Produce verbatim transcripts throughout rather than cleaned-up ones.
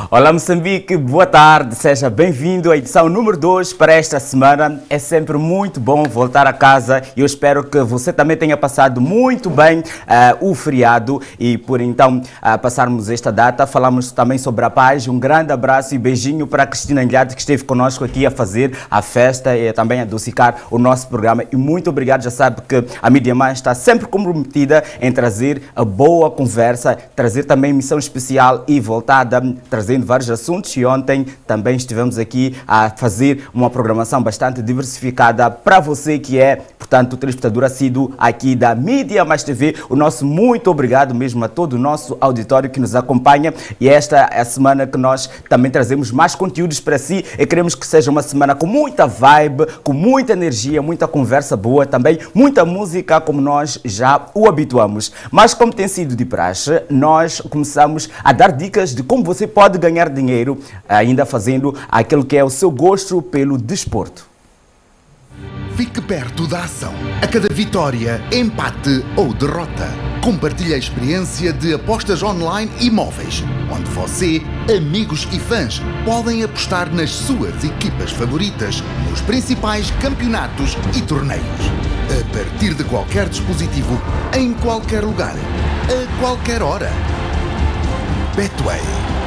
Olá Moçambique, boa tarde, seja bem-vindo à edição número dois para esta semana. É sempre muito bom voltar a casa e eu espero que você também tenha passado muito bem uh, o feriado e por então uh, passarmos esta data, falamos também sobre a paz. Um grande abraço e beijinho para a Cristina Anguiade que esteve conosco aqui a fazer a festa e também a adocicar o nosso programa e muito obrigado. Já sabe que a Mídia Mais está sempre comprometida em trazer a boa conversa, trazer também missão especial e voltada, trazendo vários assuntos e ontem também estivemos aqui a fazer uma programação bastante diversificada para você que é, portanto, telespectador assíduo aqui da Mídia Mais T V. O nosso muito obrigado mesmo a todo o nosso auditório que nos acompanha e esta é a semana que nós também trazemos mais conteúdos para si e queremos que seja uma semana com muita vibe, com muita energia, muita conversa boa, também muita música como nós já o habituamos. Mas como tem sido de praxe, nós começamos a dar dicas de como você pode ganhar ganhar dinheiro ainda fazendo aquilo que é o seu gosto pelo desporto. Fique perto da ação. A cada vitória, empate ou derrota. Compartilhe a experiência de apostas online e móveis, onde você, amigos e fãs podem apostar nas suas equipas favoritas nos principais campeonatos e torneios. A partir de qualquer dispositivo, em qualquer lugar, a qualquer hora. Betway.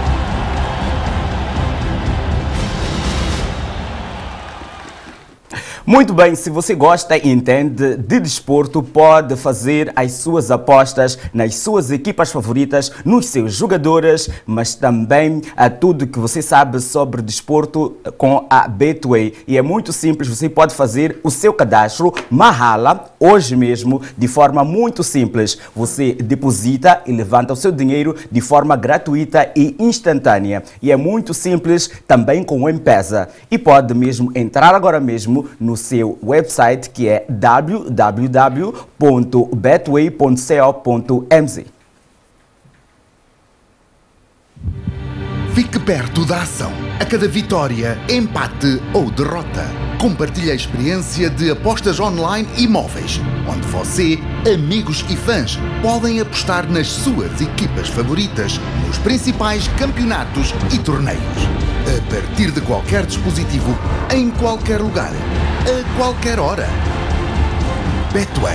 Muito bem, se você gosta e entende de desporto, pode fazer as suas apostas nas suas equipas favoritas, nos seus jogadores, mas também a tudo que você sabe sobre desporto com a Betway. E é muito simples, você pode fazer o seu cadastro Mahala hoje mesmo, de forma muito simples. Você deposita e levanta o seu dinheiro de forma gratuita e instantânea. E é muito simples também com o M-Pesa. E pode mesmo entrar agora mesmo no no seu website que é w w w ponto betway ponto co ponto m z. Fique perto da ação. A cada vitória, empate ou derrota. Compartilhe a experiência de apostas online e móveis, onde você, amigos e fãs podem apostar nas suas equipas favoritas nos principais campeonatos e torneios. A partir de qualquer dispositivo, em qualquer lugar, a qualquer hora. Betway.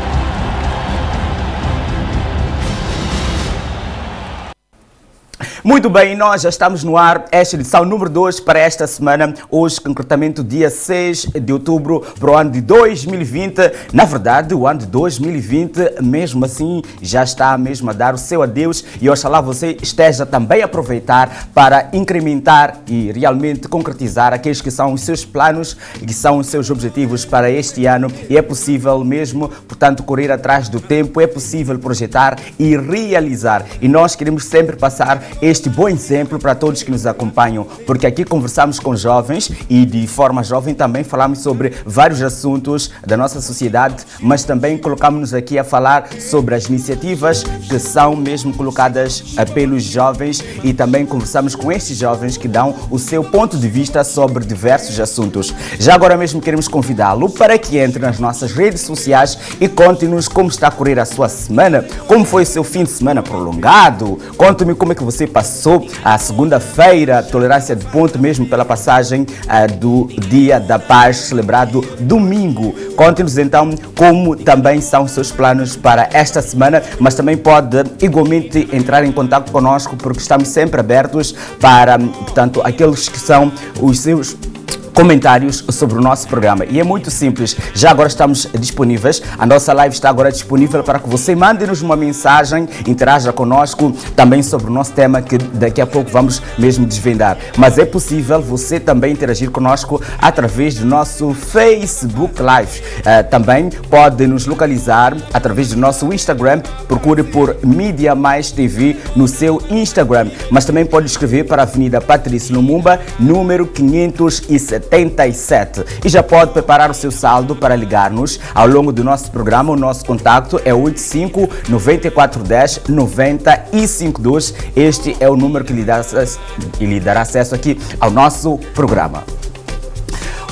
Muito bem, nós já estamos no ar, esta edição número dois para esta semana, hoje concretamente dia seis de outubro para o ano de dois mil e vinte. Na verdade, o ano de dois mil e vinte, mesmo assim, já está mesmo a dar o seu adeus e oxalá você esteja também a aproveitar para incrementar e realmente concretizar aqueles que são os seus planos e que são os seus objetivos para este ano. E é possível mesmo, portanto, correr atrás do tempo, é possível projetar e realizar. E nós queremos sempre passar este Este bom exemplo para todos que nos acompanham, porque aqui conversamos com jovens e de forma jovem também falamos sobre vários assuntos da nossa sociedade, mas também colocamos-nos aqui a falar sobre as iniciativas que são mesmo colocadas pelos jovens e também conversamos com estes jovens que dão o seu ponto de vista sobre diversos assuntos. Já agora mesmo queremos convidá-lo para que entre nas nossas redes sociais e conte-nos como está a correr a sua semana, como foi o seu fim de semana prolongado, conte-me como é que você passou Passou a segunda-feira, tolerância de ponto mesmo pela passagem uh, do Dia da Paz, celebrado domingo. Conte-nos então como também são os seus planos para esta semana, mas também pode igualmente entrar em contato conosco porque estamos sempre abertos para, portanto, aqueles que são os seus comentários sobre o nosso programa. E é muito simples, já agora estamos disponíveis, a nossa live está agora disponível para que você mande-nos uma mensagem, interaja conosco também sobre o nosso tema que daqui a pouco vamos mesmo desvendar. Mas é possível você também interagir conosco através do nosso Facebook Live. Uh, também pode nos localizar através do nosso Instagram, procure por Mídia Mais T V no seu Instagram, mas também pode escrever para a Avenida Patrício Lumumba, número quinhentos e setenta e sete. E já pode preparar o seu saldo para ligar-nos ao longo do nosso programa. O nosso contato é oito cinco, nove quatro um zero, nove zero e cinco dois. Este é o número que lhe dará, que lhe dará acesso aqui ao nosso programa.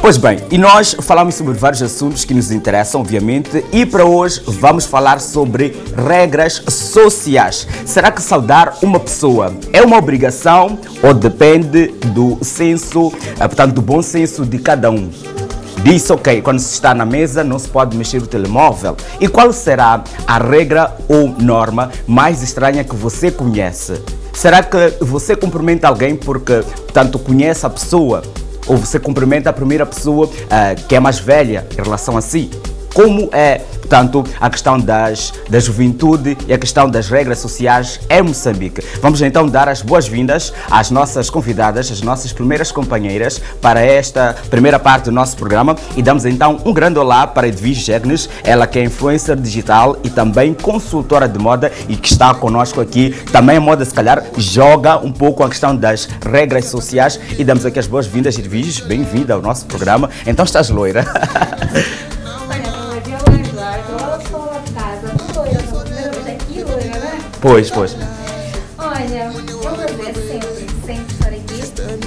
Pois bem, e nós falamos sobre vários assuntos que nos interessam, obviamente, e para hoje vamos falar sobre regras sociais. Será que saudar uma pessoa é uma obrigação ou depende do senso, portanto, do bom senso de cada um? Diz, ok, quando se está na mesa não se pode mexer o telemóvel. E qual será a regra ou norma mais estranha que você conhece? Será que você cumprimenta alguém porque, portanto, conhece a pessoa? Ou você cumprimenta a primeira pessoa uh, que é mais velha em relação a si? Como é, portanto, a questão das, da juventude e a questão das regras sociais em Moçambique? Vamos então dar as boas-vindas às nossas convidadas, às nossas primeiras companheiras para esta primeira parte do nosso programa e damos então um grande olá para Edvige Gegnes, ela que é influencer digital e também consultora de moda e que está conosco aqui. Também a moda, se calhar, joga um pouco a questão das regras sociais e damos aqui as boas-vindas, Edvige, bem-vinda ao nosso programa. Então estás loira. Pois, pois. Olha, é um prazer sempre, sempre estar aqui.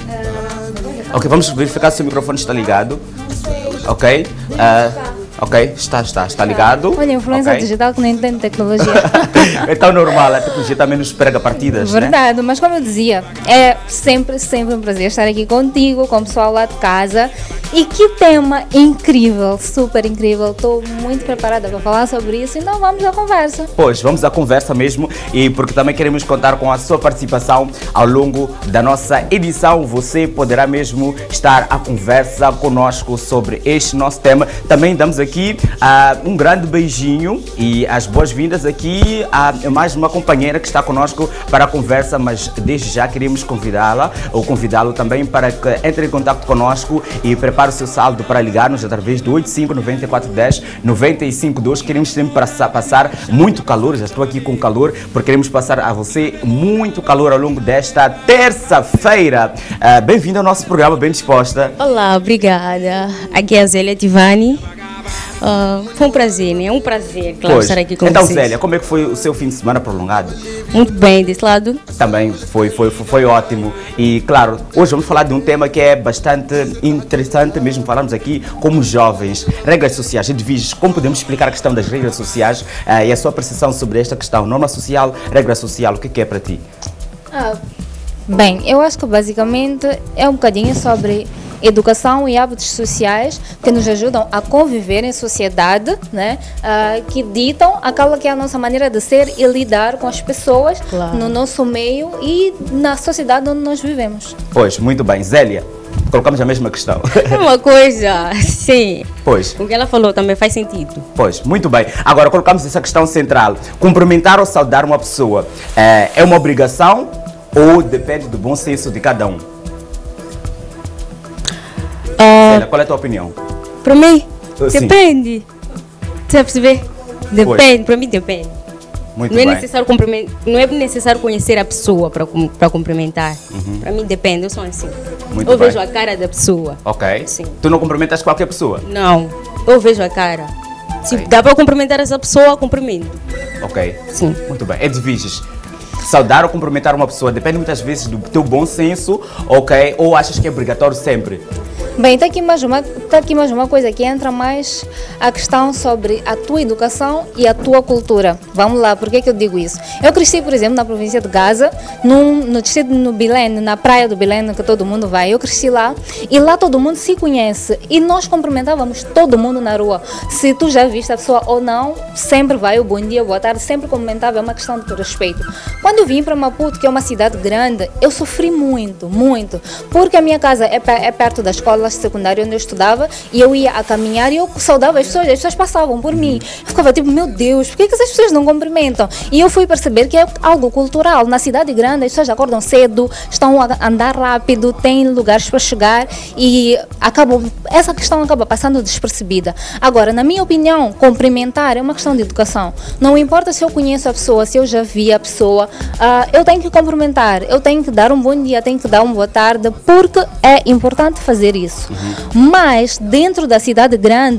Uh, ok, vamos verificar se o microfone está ligado. Ok. Uh, ok, está, está, está ligado. Olha, influência okay. digital que não entende tecnologia. É tão normal, a tecnologia também nos prega partidas, Verdade, né? Mas como eu dizia, é sempre, sempre um prazer estar aqui contigo, com o pessoal lá de casa. E que tema incrível, super incrível. Estou muito preparada para falar sobre isso, então vamos à conversa. Pois, vamos à conversa mesmo, e porque também queremos contar com a sua participação ao longo da nossa edição. Você poderá mesmo estar à conversa conosco sobre este nosso tema. Também damos aqui uh, um grande beijinho e as boas-vindas aqui a mais uma companheira que está conosco para a conversa, mas desde já queremos convidá-la ou convidá-lo também para que entre em contato conosco e prepare para o seu saldo para ligar-nos através do oito cinco nove quatro um zero nove cinco dois. Queremos sempre passar muito calor, já estou aqui com calor, porque queremos passar a você muito calor ao longo desta terça-feira. Uh, Bem-vinda ao nosso programa, bem disposta. Olá, obrigada. Aqui é a Zélia Tivani. Uh, foi um prazer, né? É um prazer, claro, pois. Estar aqui com então, vocês. Então, Zélia, como é que foi o seu fim de semana prolongado? Muito bem, desse lado? Também foi, foi, foi, foi ótimo. E, claro, hoje vamos falar de um tema que é bastante interessante, mesmo falarmos aqui como jovens. Regras sociais. Edvige, como podemos explicar a questão das regras sociais uh, e a sua percepção sobre esta questão? Norma social, regra social, o que é, que é para ti? Ah, bem, eu acho que basicamente é um bocadinho sobre educação e hábitos sociais que nos ajudam a conviver em sociedade, né? Uh, que ditam aquela que é a nossa maneira de ser e lidar com as pessoas, claro, no nosso meio e na sociedade onde nós vivemos. Pois, muito bem. Zélia, colocamos a mesma questão. É uma coisa, sim. Pois. O que ela falou também faz sentido. Pois, muito bem. Agora colocamos essa questão central. Cumprimentar ou saudar uma pessoa é, é uma obrigação ou depende do bom senso de cada um? Uh, Célia, qual é a tua opinião? Para mim, uh, depende. Você vai perceber? Depende, para mim depende. Muito não, é bem. necessário não é necessário conhecer a pessoa para para cumprimentar. Uhum. Para mim depende, eu sou assim. Muito eu bem. vejo a cara da pessoa. Ok. Sim. Tu não cumprimentas qualquer pessoa? Não, eu vejo a cara. Se okay. dá para cumprimentar essa pessoa, cumprimento. Ok. Sim. Muito bem. Edviges, saudar ou cumprimentar uma pessoa depende muitas vezes do teu bom senso, ok? Ou achas que é obrigatório sempre? Bem, está aqui, mais uma, tá aqui mais uma coisa que entra mais a questão sobre a tua educação e a tua cultura. Vamos lá, por que que eu digo isso? Eu cresci, por exemplo, na província de Gaza, num, no distrito no Bilene, na praia do Bilene, que todo mundo vai. Eu cresci lá e lá todo mundo se conhece e nós cumprimentávamos todo mundo na rua. Se tu já viste a pessoa ou não, sempre vai o bom dia, boa tarde, sempre cumprimentava, é uma questão de respeito. Quando eu vim para Maputo, que é uma cidade grande, eu sofri muito, muito, porque a minha casa é, é perto da escola secundária onde eu estudava e eu ia a caminhar e eu saudava as pessoas, as pessoas passavam por mim. Eu ficava tipo, meu Deus, por que, que essas pessoas não cumprimentam? E eu fui perceber que é algo cultural. Na cidade grande as pessoas acordam cedo, estão a andar rápido, têm lugares para chegar e acabam, essa questão acaba passando despercebida. Agora, na minha opinião, cumprimentar é uma questão de educação. Não importa se eu conheço a pessoa, se eu já vi a pessoa, uh, eu tenho que cumprimentar, eu tenho que dar um bom dia, tenho que dar uma boa tarde, porque é importante fazer isso. Uhum. Mas dentro da cidade grande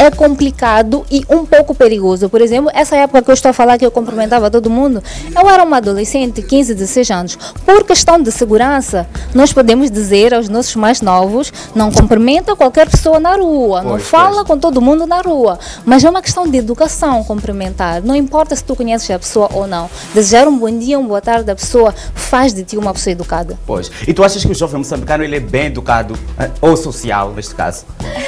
é complicado e um pouco perigoso. Por exemplo, essa época que eu estou a falar que eu cumprimentava todo mundo, eu era uma adolescente, quinze, dezesseis anos. Por questão de segurança, nós podemos dizer aos nossos mais novos, não cumprimenta qualquer pessoa na rua, Pois, não fala pois. com todo mundo na rua. Mas é uma questão de educação cumprimentar. Não importa se tu conheces a pessoa ou não. Desejar um bom dia, uma boa tarde à pessoa faz de ti uma pessoa educada. Pois. E tu achas que o jovem moçambicano ele é bem educado, eh, ou social, neste caso?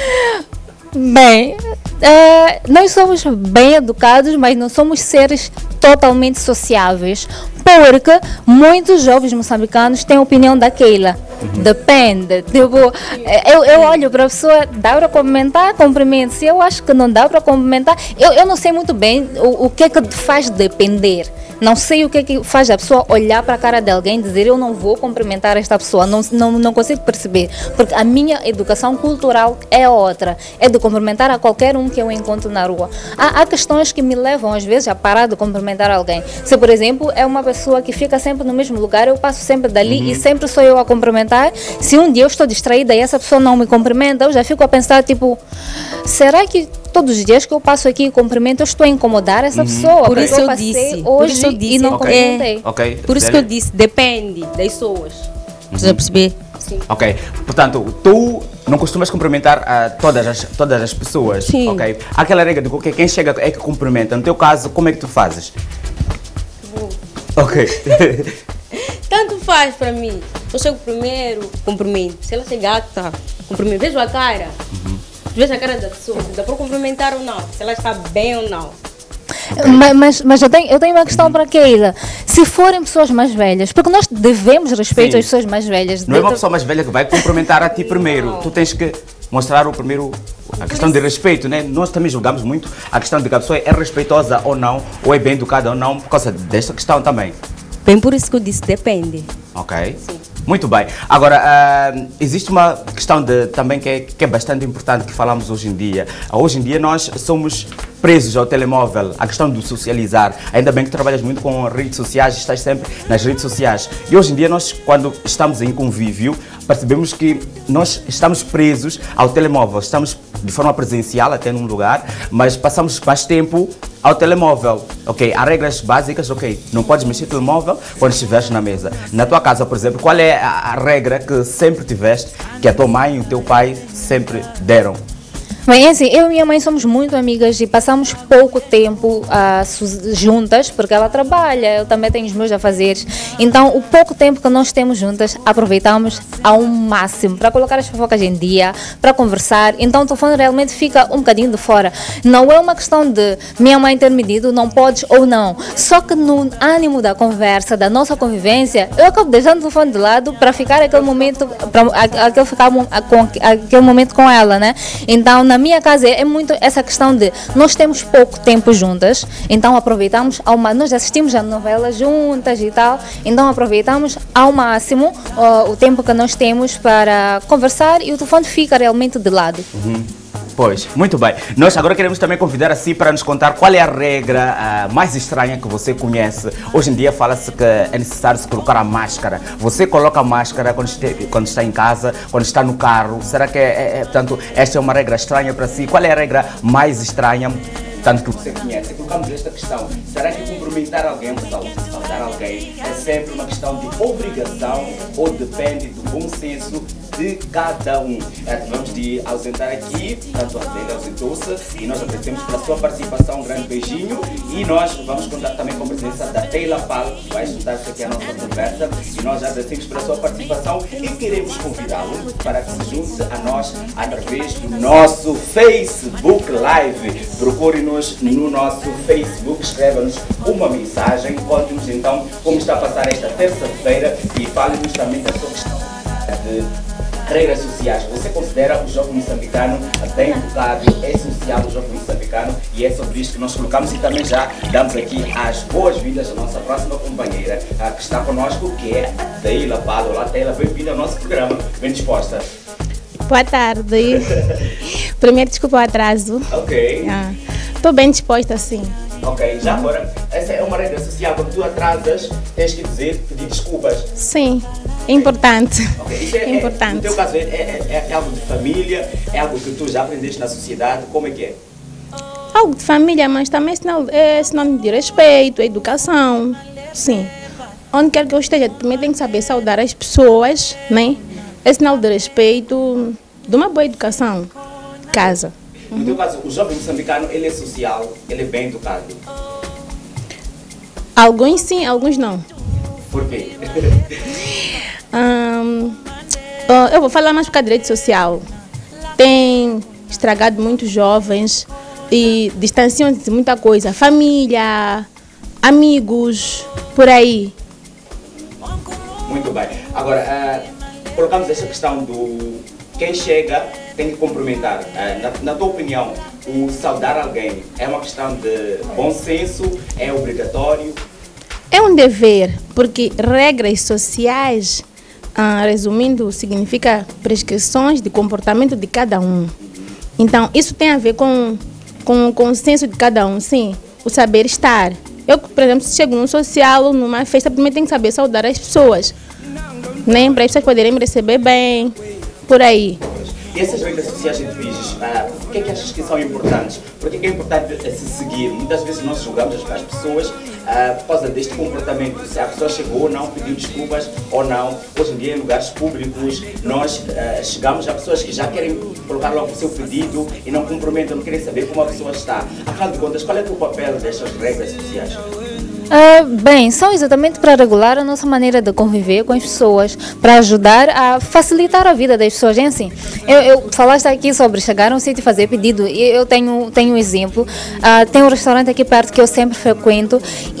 Bem, eh, nós somos bem educados, mas não somos seres totalmente sociáveis, porque muitos jovens moçambicanos têm a opinião daquela. Depende. Tipo, eu, eu olho para a pessoa, dá para cumprimentar, cumprimento. Se eu acho que não dá para cumprimentar, eu, eu não sei muito bem o, o que é que faz depender. Não sei o que é que faz a pessoa olhar para a cara de alguém e dizer eu não vou cumprimentar esta pessoa. Não, não, não consigo perceber. Porque a minha educação cultural é outra. É de cumprimentar a qualquer um que eu encontro na rua. Há, há questões que me levam às vezes a parar de cumprimentar alguém. Se, por exemplo, é uma pessoa que fica sempre no mesmo lugar, eu passo sempre dali uhum. e sempre sou eu a cumprimentar. Se um dia eu estou distraída e essa pessoa não me cumprimenta, eu já fico a pensar, tipo, será que todos os dias que eu passo aqui e cumprimento, eu estou a incomodar essa uhum. pessoa? Por isso eu, eu passei disse, hoje por isso eu disse, e não okay. cumprimentei. É, okay. Por isso que eu disse, depende das pessoas. Uhum. Você vai perceber? Sim. Ok. Portanto, tu não costumas cumprimentar a todas as, todas as pessoas. Sim. Ok. Aquela regra de que quem chega é que cumprimenta. No teu caso, como é que tu fazes? Vou. Ok. Tanto faz para mim. Eu chego primeiro, cumprimento. Se ela chegar, tá. Cumprimento. Vejo a cara. Uhum. Vejo a cara da pessoa. Se dá para cumprimentar ou não. Se ela está bem ou não. Okay. Mas, mas, mas eu, tenho, eu tenho uma questão uhum. para a Keila. Se forem pessoas mais velhas, porque nós devemos respeito Sim. às pessoas mais velhas. Não é uma pessoa mais velha que vai cumprimentar a ti primeiro. Não. Tu tens que mostrar o primeiro, a questão de respeito, né? Nós também julgamos muito a questão de que a pessoa é respeitosa ou não, ou é bem educada ou não, por causa desta questão também. Bem, por isso que eu disse, depende. Ok. Sim. Muito bem. Agora, uh, existe uma questão de, também que é, que é bastante importante que falamos hoje em dia. Uh, hoje em dia nós somos presos ao telemóvel, a questão do socializar. Ainda bem que trabalhas muito com redes sociais, estás sempre nas redes sociais. E hoje em dia nós, quando estamos em convívio, percebemos que nós estamos presos ao telemóvel. Estamos de forma presencial até num lugar, mas passamos mais tempo ao telemóvel. Ok, há regras básicas, ok, não podes mexer no telemóvel quando estiveres na mesa. Na tua casa, por exemplo, qual é a, a regra que sempre tiveste, que a tua mãe e o teu pai sempre deram? Bem, é assim, eu e minha mãe somos muito amigas e passamos pouco tempo uh, juntas, porque ela trabalha, eu também tenho os meus afazeres. Então, o pouco tempo que nós temos juntas, aproveitamos ao máximo para colocar as fofocas em dia, para conversar. Então, o telefone realmente fica um bocadinho de fora. Não é uma questão de minha mãe ter me dito não podes ou não. Só que no ânimo da conversa, da nossa convivência, eu acabo deixando o telefone de lado para ficar aquele momento, para aquele, ficar, aquele momento com ela, né? Então, na Na minha casa é muito essa questão de nós temos pouco tempo juntas, então aproveitamos ao máximo, nós assistimos a novela juntas e tal, então aproveitamos ao máximo uh, o tempo que nós temos para conversar e o telefone fica realmente de lado. Uhum. Pois, muito bem. Nós agora queremos também convidar a Si para nos contar qual é a regra uh, mais estranha que você conhece. Hoje em dia fala-se que é necessário se colocar a máscara. Você coloca a máscara quando, este, quando está em casa, quando está no carro. Será que, é, é, é, portanto, esta é uma regra estranha para Si? Qual é a regra mais estranha, tanto que você conhece? Colocamos esta questão. Será que cumprimentar alguém, saudar alguém, é sempre uma questão de obrigação ou depende do bom senso de cada um? É, vamos de ausentar aqui, tanto a Adélia ausentou-se e nós agradecemos pela sua participação, um grande beijinho, e nós vamos contar também com a presença da Teila Pal, que vai juntar-se aqui à nossa conversa, e nós agradecemos pela sua participação e queremos convidá-lo para que se junte a nós através do nosso Facebook Live. Procure-nos no nosso Facebook, escreva-nos uma mensagem, conte-nos então como está a passar esta terça-feira e fale-nos também da sua questão de regras sociais. Você considera o jovem moçambicano bem educado, é social o jovem moçambicano, e é sobre isto que nós colocamos, e também já damos aqui as boas-vindas à nossa próxima companheira a que está connosco, que é a Teila Palo. Olá, Teila, bem-vinda ao nosso programa. Bem disposta? Boa tarde. Primeiro, desculpa o atraso. Ok. Estou ah, bem disposta, sim. Ok, já agora, essa é uma regra social, quando tu atrasas, tens que dizer, pedir desculpas. Sim. É importante. Okay. Isso é, é importante. É, no teu caso, é, é, é algo de família, é algo que tu já aprendeste na sociedade, como é que é? Algo de família, mas também é sinal, é sinal de respeito, educação, sim. Onde quer que eu esteja, também tenho que saber saudar as pessoas, né? É sinal de respeito, de uma boa educação, casa. No teu caso, o jovem moçambicano, ele é social, ele é bem educado? Alguns sim, alguns não. Por quê? hum, eu vou falar mais por causa de direito social. Tem estragado muitos jovens e distanciam-se de muita coisa. Família, amigos, por aí. Muito bem. Agora, uh, colocamos essa questão do quem chega tem que cumprimentar. Uh, na, na tua opinião, o saudar alguém é uma questão de bom senso? É obrigatório? É um dever, porque regras sociais, ah, resumindo, significa prescrições de comportamento de cada um. Então, isso tem a ver com, com o consenso de cada um, sim, o saber estar. Eu, por exemplo, se chego num social ou numa festa, primeiro tenho que saber saudar as pessoas, né? Para as pessoas poderem me receber bem, por aí. E essas regras sociais indivíduas, uh, o que é que achas que são importantes? Porque é importante se seguir. Muitas vezes nós julgamos as pessoas uh, por causa deste comportamento. Se a pessoa chegou ou não, pediu desculpas ou não. Hoje em dia, em lugares públicos, nós uh, chegamos a pessoas que já querem colocar logo o seu pedido e não cumprimentam, não querem saber como a pessoa está. Afinal de contas, qual é o papel destas regras sociais? Uh, bem, são exatamente para regular a nossa maneira de conviver com as pessoas, para ajudar a facilitar a vida das pessoas. É assim, eu, eu falaste aqui sobre chegar a um sítio e fazer pedido, e eu tenho, tenho um exemplo. Uh, tem um restaurante aqui perto que eu sempre frequento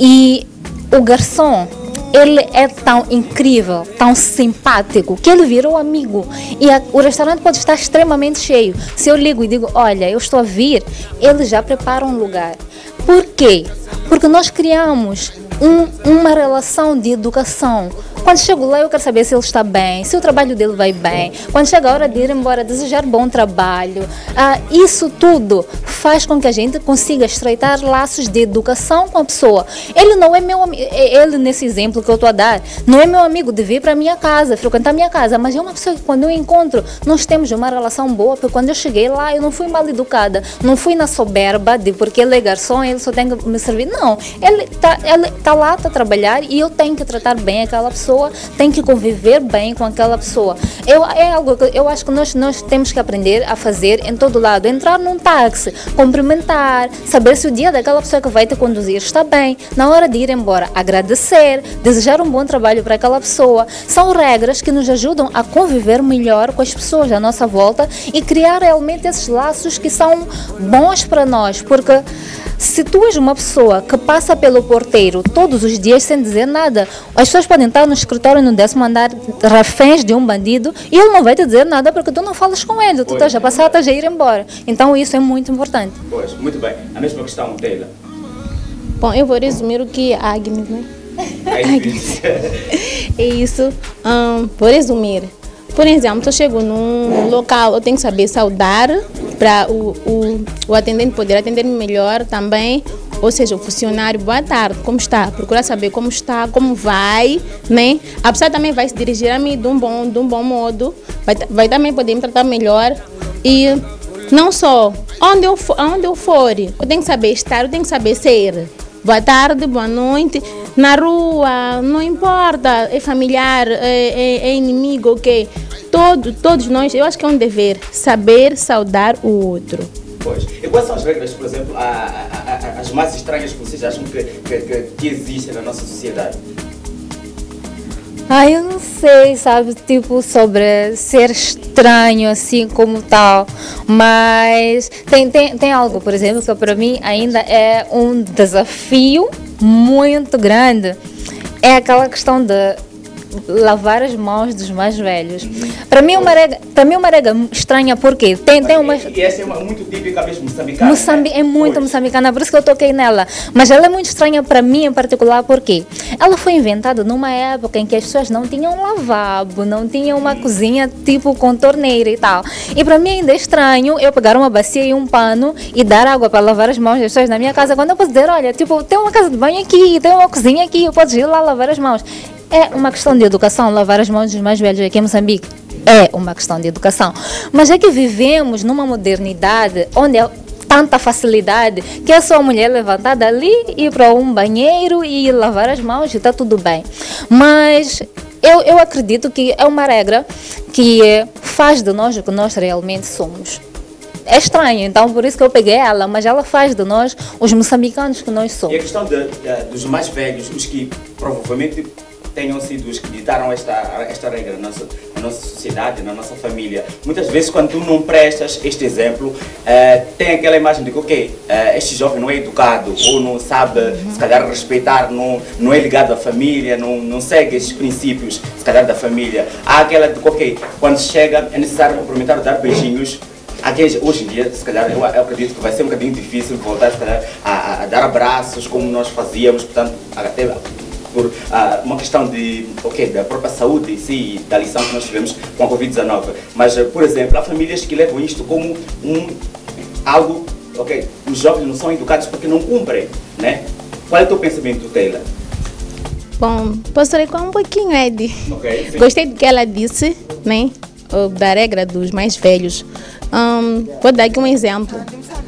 e o garçom, ele é tão incrível, tão simpático, que ele virou amigo. E a, o restaurante pode estar extremamente cheio. Se eu ligo e digo, olha, eu estou a vir, ele já prepara um lugar. Por quê? Porque nós criamos um, uma relação de educação. Quando chego lá, eu quero saber se ele está bem, se o trabalho dele vai bem. Quando chega a hora de ir embora, desejar bom trabalho. Ah, isso tudo faz com que a gente consiga estreitar laços de educação com a pessoa. Ele não é meu amigo, ele nesse exemplo que eu estou a dar, não é meu amigo de vir para a minha casa, frequentar a minha casa, mas é uma pessoa que quando eu encontro, nós temos uma relação boa, porque quando eu cheguei lá, eu não fui mal educada, não fui na soberba de porque ele é garçom, ele só tem que me servir. Não, ele está ele tá lá, está a trabalhar e eu tenho que tratar bem aquela pessoa, tem que conviver bem com aquela pessoa. Eu, é algo que eu acho que nós, nós temos que aprender a fazer em todo lado. Entrar num táxi, cumprimentar, saber se o dia daquela pessoa que vai te conduzir está bem. Na hora de ir embora, agradecer, desejar um bom trabalho para aquela pessoa. São regras que nos ajudam a conviver melhor com as pessoas à nossa volta e criar realmente esses laços que são bons para nós. Porque se tu és uma pessoa que passa pelo porteiro todos os dias sem dizer nada, as pessoas podem estar no escritório no décimo andar reféns de um bandido e ele não vai te dizer nada porque tu não falas com ele, tu estás a passar, estás a ir embora. Então isso é muito importante. Pois, muito bem. A mesma questão, Taylor. Bom, eu vou resumir o que a Agnes, né? É isso. Um, vou resumir. Por exemplo, eu chego num local, eu tenho que saber saudar para o, o, o atendente poder atender-me melhor também. Ou seja, o funcionário, boa tarde, como está? Procurar saber como está, como vai, né? A pessoa também vai se dirigir a mim de um bom, de um bom modo, vai, vai também poder me tratar melhor. E não só, onde eu, for, onde eu for, eu tenho que saber estar, eu tenho que saber ser. Boa tarde, boa noite. Na rua, não importa, é familiar, é, é, é inimigo, ok? Todo, todos nós, eu acho que é um dever saber saudar o outro. Pois. E quais são as regras, por exemplo, a, a, a, as mais estranhas que vocês acham que, que, que, que existem na nossa sociedade? Ah, eu não sei, sabe, tipo, sobre ser estranho, assim, como tal, mas tem, tem, tem algo, por exemplo, que para mim ainda é um desafio muito grande, é aquela questão de lavar as mãos dos mais velhos. Para mim, uma regra, para mim uma regra estranha, porque tem, tem uma... E essa é uma, muito típica mesmo moçambicana. Moçambi né? É muito pois. moçambicana, por isso que eu toquei nela. Mas ela é muito estranha para mim em particular, porque ela foi inventada numa época em que as pessoas não tinham lavabo, não tinham uma cozinha tipo com torneira e tal. E para mim ainda é estranho eu pegar uma bacia e um pano e dar água para lavar as mãos das pessoas na minha casa, quando eu posso dizer, olha, tipo, tem uma casa de banho aqui, tem uma cozinha aqui, eu posso ir lá lavar as mãos. é uma questão de educação, lavar as mãos dos mais velhos aqui em Moçambique. É uma questão de educação. Mas é que vivemos numa modernidade onde é tanta facilidade que é só a mulher levantar dali, ir para um banheiro e lavar as mãos e está tudo bem. Mas eu, eu acredito que é uma regra que faz de nós o que nós realmente somos. É estranho, então por isso que eu peguei ela, mas ela faz de nós os moçambicanos que nós somos. E a questão de, de, dos mais velhos, os que provavelmente tenham sido os que ditaram esta, esta regra na nossa, na nossa sociedade, na nossa família. Muitas vezes, quando tu não prestas este exemplo, uh, tem aquela imagem de que, ok, uh, este jovem não é educado, ou não sabe, uhum. se calhar, respeitar, não, não é ligado à família, não, não segue esses princípios, se calhar, da família. Há aquela de que, ok, quando chega, é necessário cumprimentar, dar beijinhos. Aqui, hoje em dia, se calhar, eu, eu acredito que vai ser um bocadinho difícil voltar, se calhar, a, a, a dar abraços como nós fazíamos, portanto, até por uh, uma questão de, okay, da própria saúde em si, da lição que nós tivemos com a Covid dezenove. Mas, uh, por exemplo, há famílias que levam isto como um, algo, ok, os jovens não são educados porque não cumprem, né? Qual é o teu pensamento, Taylor? Bom, posso recuar um pouquinho, Ed. Okay, gostei do que ela disse, né? Da regra dos mais velhos. Um, vou dar aqui um exemplo.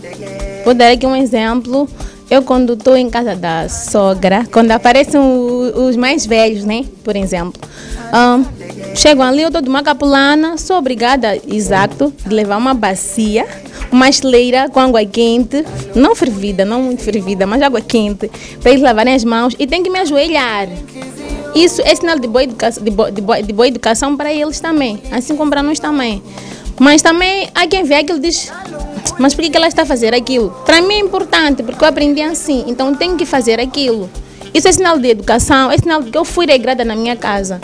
Vou dar aqui um exemplo. Eu, quando estou em casa da sogra, quando aparecem os, os mais velhos, né? Por exemplo, um, chegam ali, eu estou de uma capulana, sou obrigada, exato, de levar uma bacia, uma chaleira com água quente, não fervida, não muito fervida, mas água quente, para eles lavarem as mãos e tem que me ajoelhar. Isso é sinal de boa educação, de boa, de boa, de boa educação para eles também, assim como para nós também. Mas também há quem vê aquilo e diz, mas por que ela está a fazer aquilo? Para mim é importante, porque eu aprendi assim, então tenho que fazer aquilo. Isso é sinal de educação, é sinal de que eu fui regrada na minha casa.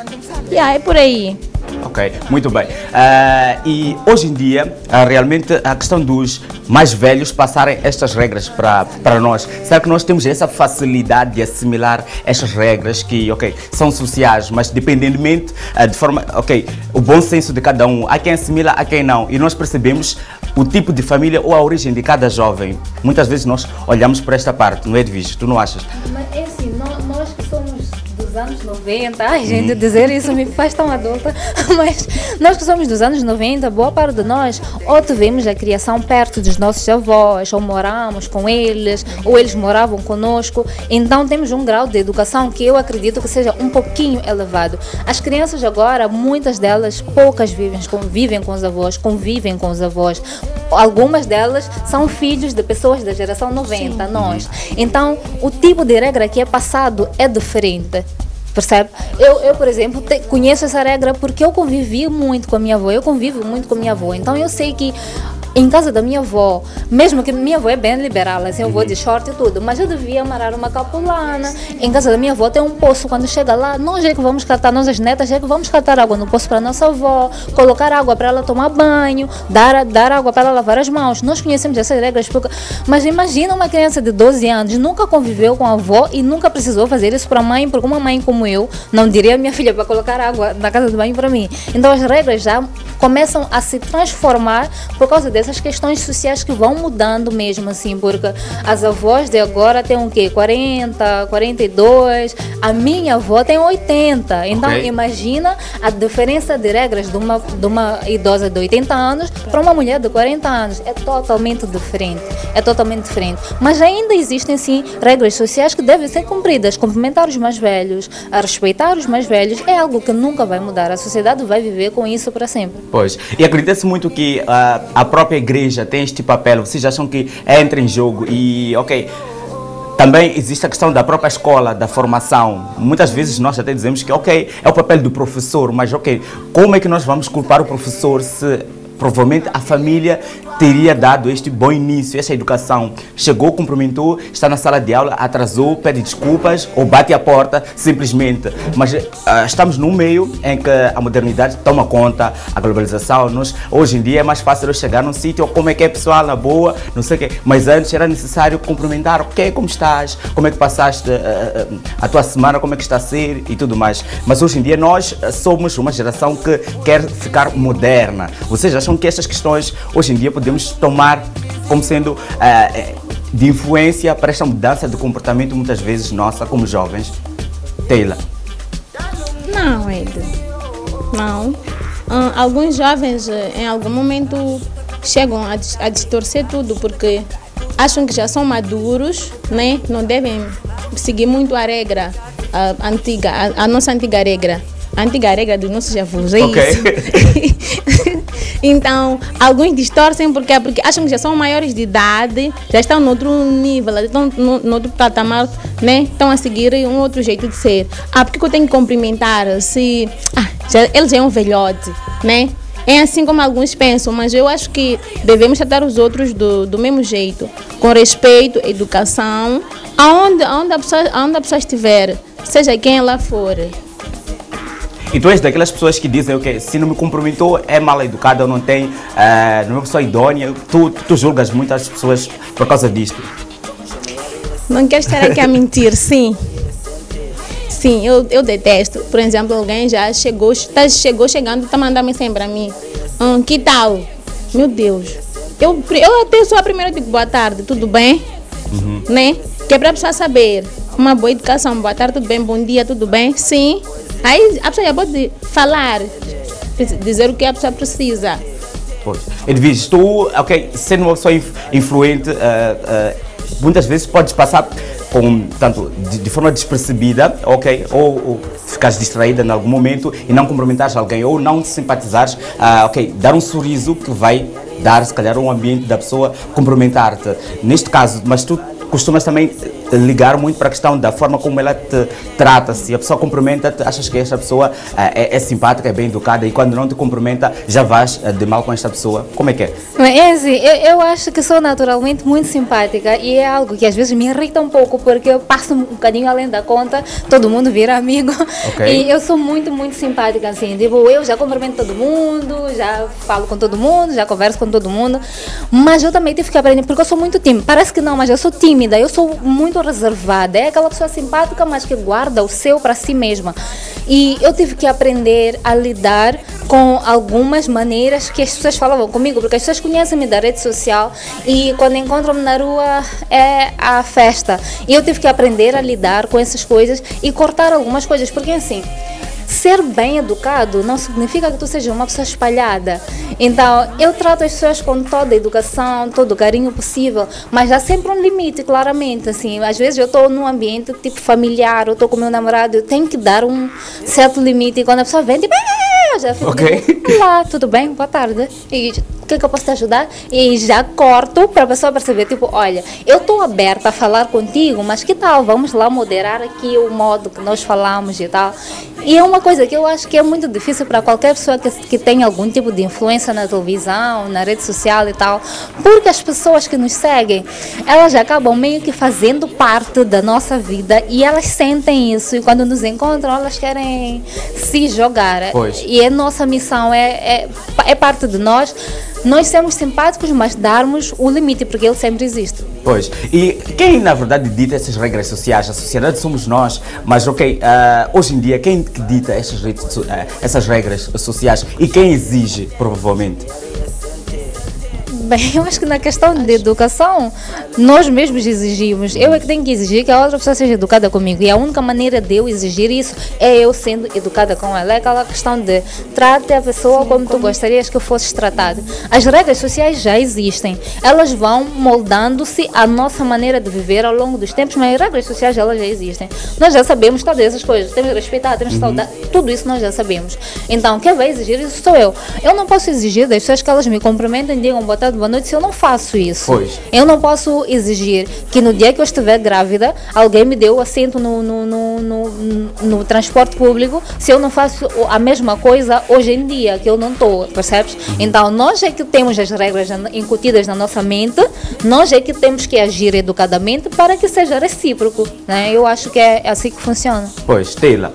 E yeah, é por aí. Ok, muito bem. Uh, e hoje em dia, uh, realmente, a questão dos mais velhos passarem estas regras para, para nós. Será que nós temos essa facilidade de assimilar estas regras que, ok, são sociais, mas dependentemente uh, de forma, ok, o bom senso de cada um. Há quem assimila, há quem não. E nós percebemos o tipo de família ou a origem de cada jovem. Muitas vezes nós olhamos para esta parte, não é, Edviges? Tu não achas? Mas é assim, nós, nós que somos dos anos noventa, ai gente, dizer isso me faz tão adulta, mas nós que somos dos anos noventa, boa parte de nós, ou tivemos a criação perto dos nossos avós, ou moramos com eles, ou eles moravam conosco, então temos um grau de educação que eu acredito que seja um pouquinho elevado. As crianças agora, muitas delas, poucas vivem, convivem com os avós, convivem com os avós. Algumas delas são filhos de pessoas da geração noventa, sim, nós. Então, o tipo de regra que é passado é diferente. Percebe? Eu, eu por exemplo, te, conheço essa regra porque eu convivi muito com a minha avó, eu convivo muito com a minha avó, então eu sei que em casa da minha avó, mesmo que minha avó é bem liberal, assim, eu vou de short e tudo, mas eu devia amarrar uma capulana. Em casa da minha avó tem um poço, quando chega lá, nós é que vamos catar, nós as netas é que vamos catar água no poço para nossa avó, colocar água para ela tomar banho, dar, dar água para ela lavar as mãos. Nós conhecemos essas regras, porque, mas imagina uma criança de doze anos, nunca conviveu com a avó e nunca precisou fazer isso para a mãe, porque uma mãe como eu não diria a minha filha para colocar água na casa de banho para mim. Então as regras já começam a se transformar por causa dessas questões sociais que vão mudando mesmo assim, porque as avós de agora têm o quê? quarenta, quarenta e dois, a minha avó tem oitenta, então okay, imagina a diferença de regras de uma, de uma idosa de oitenta anos para uma mulher de quarenta anos, é totalmente diferente, é totalmente diferente, mas ainda existem sim regras sociais que devem ser cumpridas, cumprimentar os mais velhos, a respeitar os mais velhos, é algo que nunca vai mudar, a sociedade vai viver com isso para sempre. Pois, e acredita-se muito que uh, a própria igreja tem este papel, vocês acham que entra em jogo e, ok, também existe a questão da própria escola, da formação. Muitas vezes nós até dizemos que, ok, é o papel do professor, mas, ok, como é que nós vamos culpar o professor se provavelmente a família teria dado este bom início, esta educação? Chegou, cumprimentou, está na sala de aula, atrasou, pede desculpas ou bate a porta, simplesmente. Mas uh, estamos num meio em que a modernidade toma conta, a globalização. Nós, hoje em dia é mais fácil eu chegar num sítio, como é que é pessoal, na boa, não sei o quê. Mas antes era necessário cumprimentar, ok, como estás, como é que passaste uh, uh, a tua semana, como é que está a ser e tudo mais. Mas hoje em dia nós uh, somos uma geração que quer ficar moderna. Vocês acham que estas questões hoje em dia podemos tomar como sendo uh, de influência para esta mudança de comportamento muitas vezes nossa como jovens? Taylor. Não, Ed. Não. Ah, alguns jovens, em algum momento, chegam a, a distorcer tudo porque acham que já são maduros, né? Não devem seguir muito a regra a, antiga, a, a nossa antiga regra. A antiga regra dos nossos avós, é okay. isso. Então, alguns distorcem porque, porque acham que já são maiores de idade, já estão no outro nível, já estão no, no outro patamar, né? Estão a seguir um outro jeito de ser. Ah, por que eu tenho que cumprimentar se ah, já, ele já é um velhote, né? É assim como alguns pensam, mas eu acho que devemos tratar os outros do, do mesmo jeito, com respeito, educação, aonde, aonde, a pessoa, aonde a pessoa estiver, seja quem ela for. E tu és daquelas pessoas que dizem, ok, se não me cumprimentou é mal educada ou não tem, uh, não é uma pessoa idónea, tu, tu julgas muitas pessoas por causa disto? Não quero estar aqui a mentir, sim. Sim, eu, eu detesto. Por exemplo, alguém já chegou, tá, chegou chegando, está mandando mensagem para mim. Hum, que tal? Meu Deus. Eu, eu até sou a primeira, tipo, boa tarde, tudo bem? Uhum. Né? Que é para a pessoa saber. Uma boa educação, boa tarde, tudo bem? Bom dia, tudo bem? Sim. Aí a pessoa já pode falar, dizer o que a pessoa precisa. Pois. Edviges, tu, ok, sendo uma pessoa influente, uh, uh, muitas vezes podes passar com, tanto, de, de forma despercebida, ok, ou, ou ficares distraída em algum momento e não cumprimentares alguém, ou não simpatizares, uh, ok, dar um sorriso que vai dar, se calhar, um ambiente da pessoa cumprimentar-te. Neste caso, mas tu costumas também ligar muito para a questão da forma como ela te trata. Se a pessoa cumprimenta-te, achas que esta pessoa uh, é, é simpática, é bem educada, e quando não te cumprimenta, já vais uh, de mal com esta pessoa. Como é que é? É assim, eu, eu acho que sou naturalmente muito simpática e é algo que às vezes me irrita um pouco porque eu passo um bocadinho além da conta, todo mundo vira amigo. Okay. E eu sou muito, muito simpática, assim, tipo, eu já cumprimento todo mundo, já falo com todo mundo, já converso com todo mundo, mas eu também tive que aprender, porque eu sou muito tímida, parece que não, mas eu sou tímida, eu sou muito reservada, é aquela pessoa simpática, mas que guarda o seu para si mesma. E eu tive que aprender a lidar com algumas maneiras que as pessoas falavam comigo, porque as pessoas conhecem-me da rede social e quando encontram-me na rua é a festa. E eu tive que aprender a lidar com essas coisas e cortar algumas coisas, porque assim, ser bem educado não significa que tu seja uma pessoa espalhada. Então, eu trato as pessoas com toda a educação, todo o carinho possível, mas há sempre um limite, claramente. Assim, às vezes eu estou num ambiente tipo familiar, eu estou com o meu namorado, eu tenho que dar um certo limite. E quando a pessoa vem, tipo, eu já fico, okay. tipo, olá, tudo bem? Boa tarde. E o que é que eu posso te ajudar? E já corto para a pessoa perceber, tipo, olha, eu estou aberta a falar contigo, mas que tal? Vamos lá moderar aqui o modo que nós falamos e tal. E é uma coisa que eu acho que é muito difícil para qualquer pessoa que, que tenha algum tipo de influência na televisão, na rede social e tal, porque as pessoas que nos seguem, elas acabam meio que fazendo parte da nossa vida e elas sentem isso, e quando nos encontram elas querem se jogar. Pois. E a nossa missão é, é, é parte de nós, nós sermos simpáticos, mas darmos o limite, porque ele sempre existe. Pois, e quem na verdade dita essas regras sociais? A sociedade somos nós, mas ok, uh, hoje em dia quem que dita essas, uh, essas regras sociais e quem exige, provavelmente? Bem, eu acho que na questão de educação, nós mesmos exigimos. Eu é que tenho que exigir que a outra pessoa seja educada comigo. E a única maneira de eu exigir isso é eu sendo educada com ela. É aquela questão de trate a pessoa como tu gostarias que fosses tratado. As regras sociais já existem. Elas vão moldando-se à nossa maneira de viver ao longo dos tempos, mas as regras sociais elas já existem. Nós já sabemos todas essas coisas. Temos que respeitar, temos que saudar. Tudo isso nós já sabemos. Então, quem vai exigir isso sou eu. Eu não posso exigir das pessoas que elas me cumprimentem, digam boa tarde, boa noite, se eu não faço isso. Pois. Eu não posso exigir que no dia que eu estiver grávida, alguém me dê o assento no, no, no, no, no transporte público, se eu não faço a mesma coisa hoje em dia, que eu não estou, percebes? Uhum. Então, nós é que temos as regras incutidas na nossa mente, nós é que temos que agir educadamente para que seja recíproco, né? Eu acho que é assim que funciona. Pois, Teila.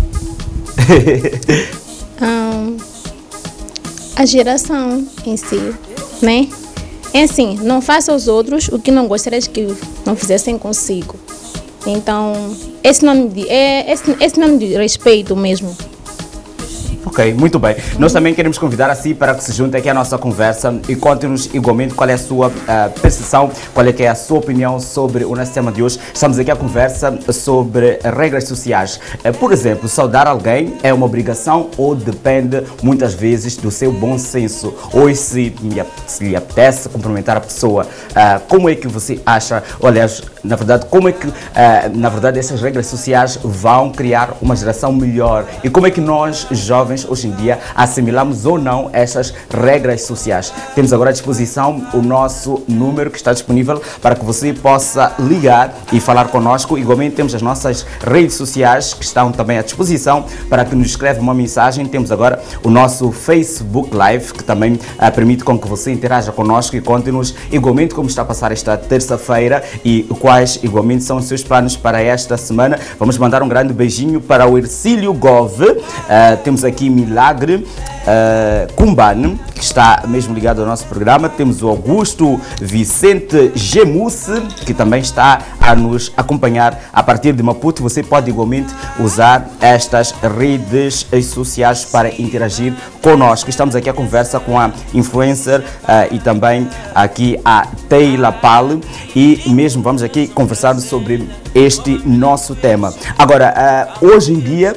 um, a geração em si, né? É assim, não faça aos outros o que não gostarias que não fizessem consigo. Então, esse nome de, é, esse, esse nome de respeito mesmo. Ok, muito bem. Nós também queremos convidar a si para que se junte aqui à nossa conversa e conte-nos igualmente qual é a sua uh, percepção, qual é que é a sua opinião sobre o nosso tema de hoje. Estamos aqui a conversa sobre regras sociais. Uh, por exemplo, saudar alguém é uma obrigação ou depende muitas vezes do seu bom senso? Ou se, se lhe apetece cumprimentar a pessoa, uh, como é que você acha, ou, aliás, na verdade, como é que, uh, na verdade, essas regras sociais vão criar uma geração melhor? E como é que nós, jovens, hoje em dia, assimilamos ou não essas regras sociais? Temos agora à disposição o nosso número que está disponível para que você possa ligar e falar connosco. Igualmente temos as nossas redes sociais que estão também à disposição para que nos escreva uma mensagem. Temos agora o nosso Facebook Live, que também uh, permite com que você interaja connosco e conte-nos igualmente como está a passar esta terça-feira e quais igualmente são os seus planos para esta semana. Vamos mandar um grande beijinho para o Ercílio Gove. Uh, temos aqui Milagre uh, Kumbane, que está mesmo ligado ao nosso programa. Temos o Augusto Vicente Gemusse, que também está a nos acompanhar a partir de Maputo. Você pode igualmente usar estas redes sociais para interagir conosco. Estamos aqui a conversa com a influencer uh, e também aqui a Teila Pal, e mesmo vamos aqui conversar sobre este nosso tema. Agora, uh, hoje em dia,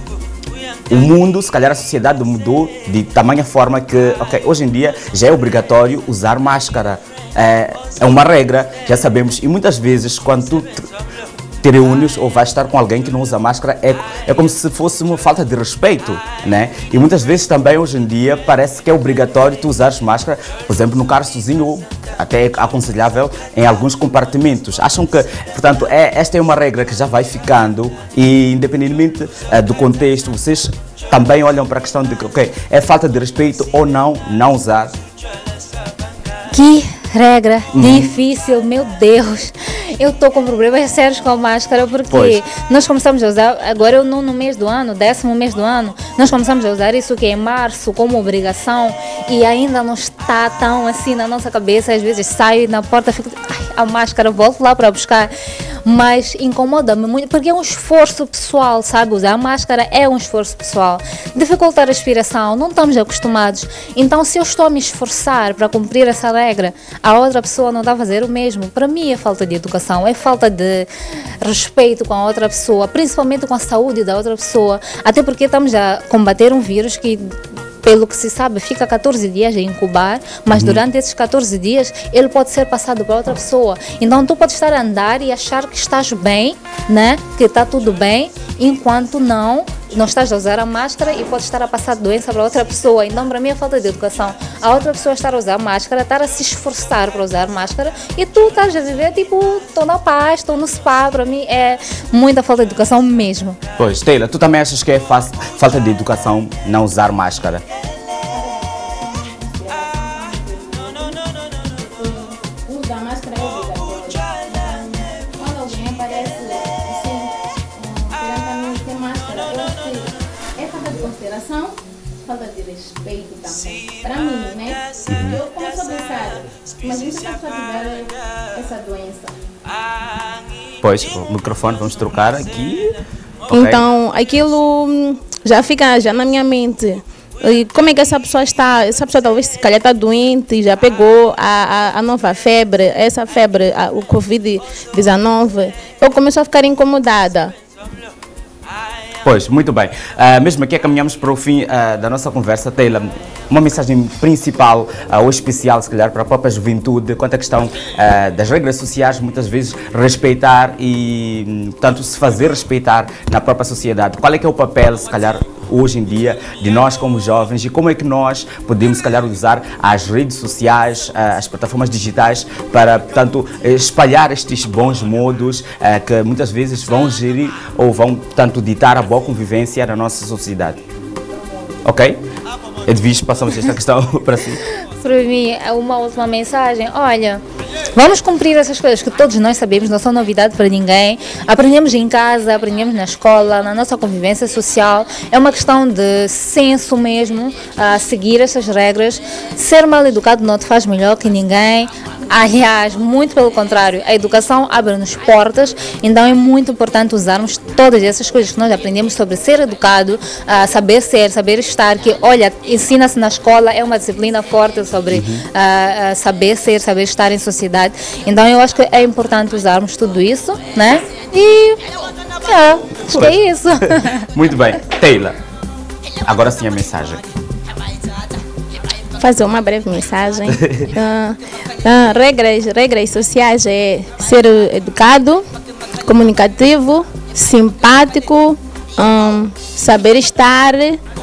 o mundo, se calhar a sociedade mudou de tamanha forma que, ok, hoje em dia já é obrigatório usar máscara. É, é uma regra, já sabemos. E muitas vezes, quando tu te, te reúnes ou vais estar com alguém que não usa máscara, é, é como se fosse uma falta de respeito, né? E muitas vezes também, hoje em dia, parece que é obrigatório tu usares máscara, por exemplo, no carro sozinho, até é aconselhável em alguns compartimentos. Acham que, portanto, é, esta é uma regra que já vai ficando e, independentemente uh, do contexto, vocês também olham para a questão de que, ok, é falta de respeito ou não, não usar? Que regra Uhum. difícil, meu Deus. Eu estou com problemas sérios com a máscara porque Pois. nós começamos a usar, agora eu no, no mês do ano, décimo mês do ano, nós começamos a usar isso que é em março como obrigação e ainda não está tão assim na nossa cabeça. Às vezes saio na porta, fico, ai, a máscara, volto lá para buscar. Mas incomoda-me muito, porque é um esforço pessoal, sabe? Usar a máscara é um esforço pessoal. Dificulta a respiração, não estamos acostumados. Então, se eu estou a me esforçar para cumprir essa regra, a outra pessoa não está a fazer o mesmo. Para mim é falta de educação, é falta de respeito com a outra pessoa, principalmente com a saúde da outra pessoa. Até porque estamos a combater um vírus que, pelo que se sabe, fica catorze dias a incubar, mas durante esses catorze dias ele pode ser passado para outra pessoa. Então tu podes estar a andar e achar que estás bem, né? Que está tudo bem, enquanto não, não estás a usar a máscara e pode estar a passar doença para outra pessoa. Então para mim é falta de educação. A outra pessoa estar a usar máscara, estar a se esforçar para usar máscara e tu estás a viver tipo, estou na paz, estou no spa. Para mim é muita falta de educação mesmo. Pois, Teila, tu também achas que é fa- falta de educação não usar máscara? Usa máscara é obrigatório. Quando alguém aparece assim, perante a mim sem máscara, eu acho que é falta de consideração, falta de respeito também. Para mim, né? Eu começo a pensar, imagina se a pessoa tiver essa doença. Pois, o microfone vamos trocar aqui. Ok. Então, aquilo hum, já fica já na minha mente. E como é que essa pessoa está? Essa pessoa talvez se calhar está doente, já pegou a, a, a nova febre, essa febre, a, o covid dezenove. Eu começo a ficar incomodada. Pois, muito bem. Uh, mesmo aqui caminhamos para o fim uh, da nossa conversa, Teila. Uma mensagem principal uh, ou especial, se calhar, para a própria juventude, quanto à questão uh, das regras sociais, muitas vezes respeitar e, portanto, se fazer respeitar na própria sociedade. Qual é que é o papel, se calhar, hoje em dia, de nós como jovens e como é que nós podemos, se calhar, usar as redes sociais, uh, as plataformas digitais para, portanto, espalhar estes bons modos uh, que muitas vezes vão gerir ou vão, portanto, ditar a boa convivência na nossa sociedade. Ok? Edviges, passamos esta questão para si. Para mim, uma última mensagem. Olha, vamos cumprir essas coisas que todos nós sabemos, não são novidade para ninguém. Aprendemos em casa, aprendemos na escola, na nossa convivência social. É uma questão de senso mesmo, a seguir essas regras. Ser mal educado não te faz melhor que ninguém. Aliás, muito pelo contrário, a educação abre-nos portas, então é muito importante usarmos todas essas coisas que nós aprendemos sobre ser educado, uh, saber ser, saber estar, que, olha, ensina-se na escola, é uma disciplina forte sobre uhum. uh, uh, saber ser, saber estar em sociedade. Então eu acho que é importante usarmos tudo isso, né? E, é, acho que é isso. Muito bem. Taylor, agora sim a mensagem. Fazer uma breve mensagem. uh, uh, regras, regras sociais é ser educado, comunicativo, simpático, um, saber estar,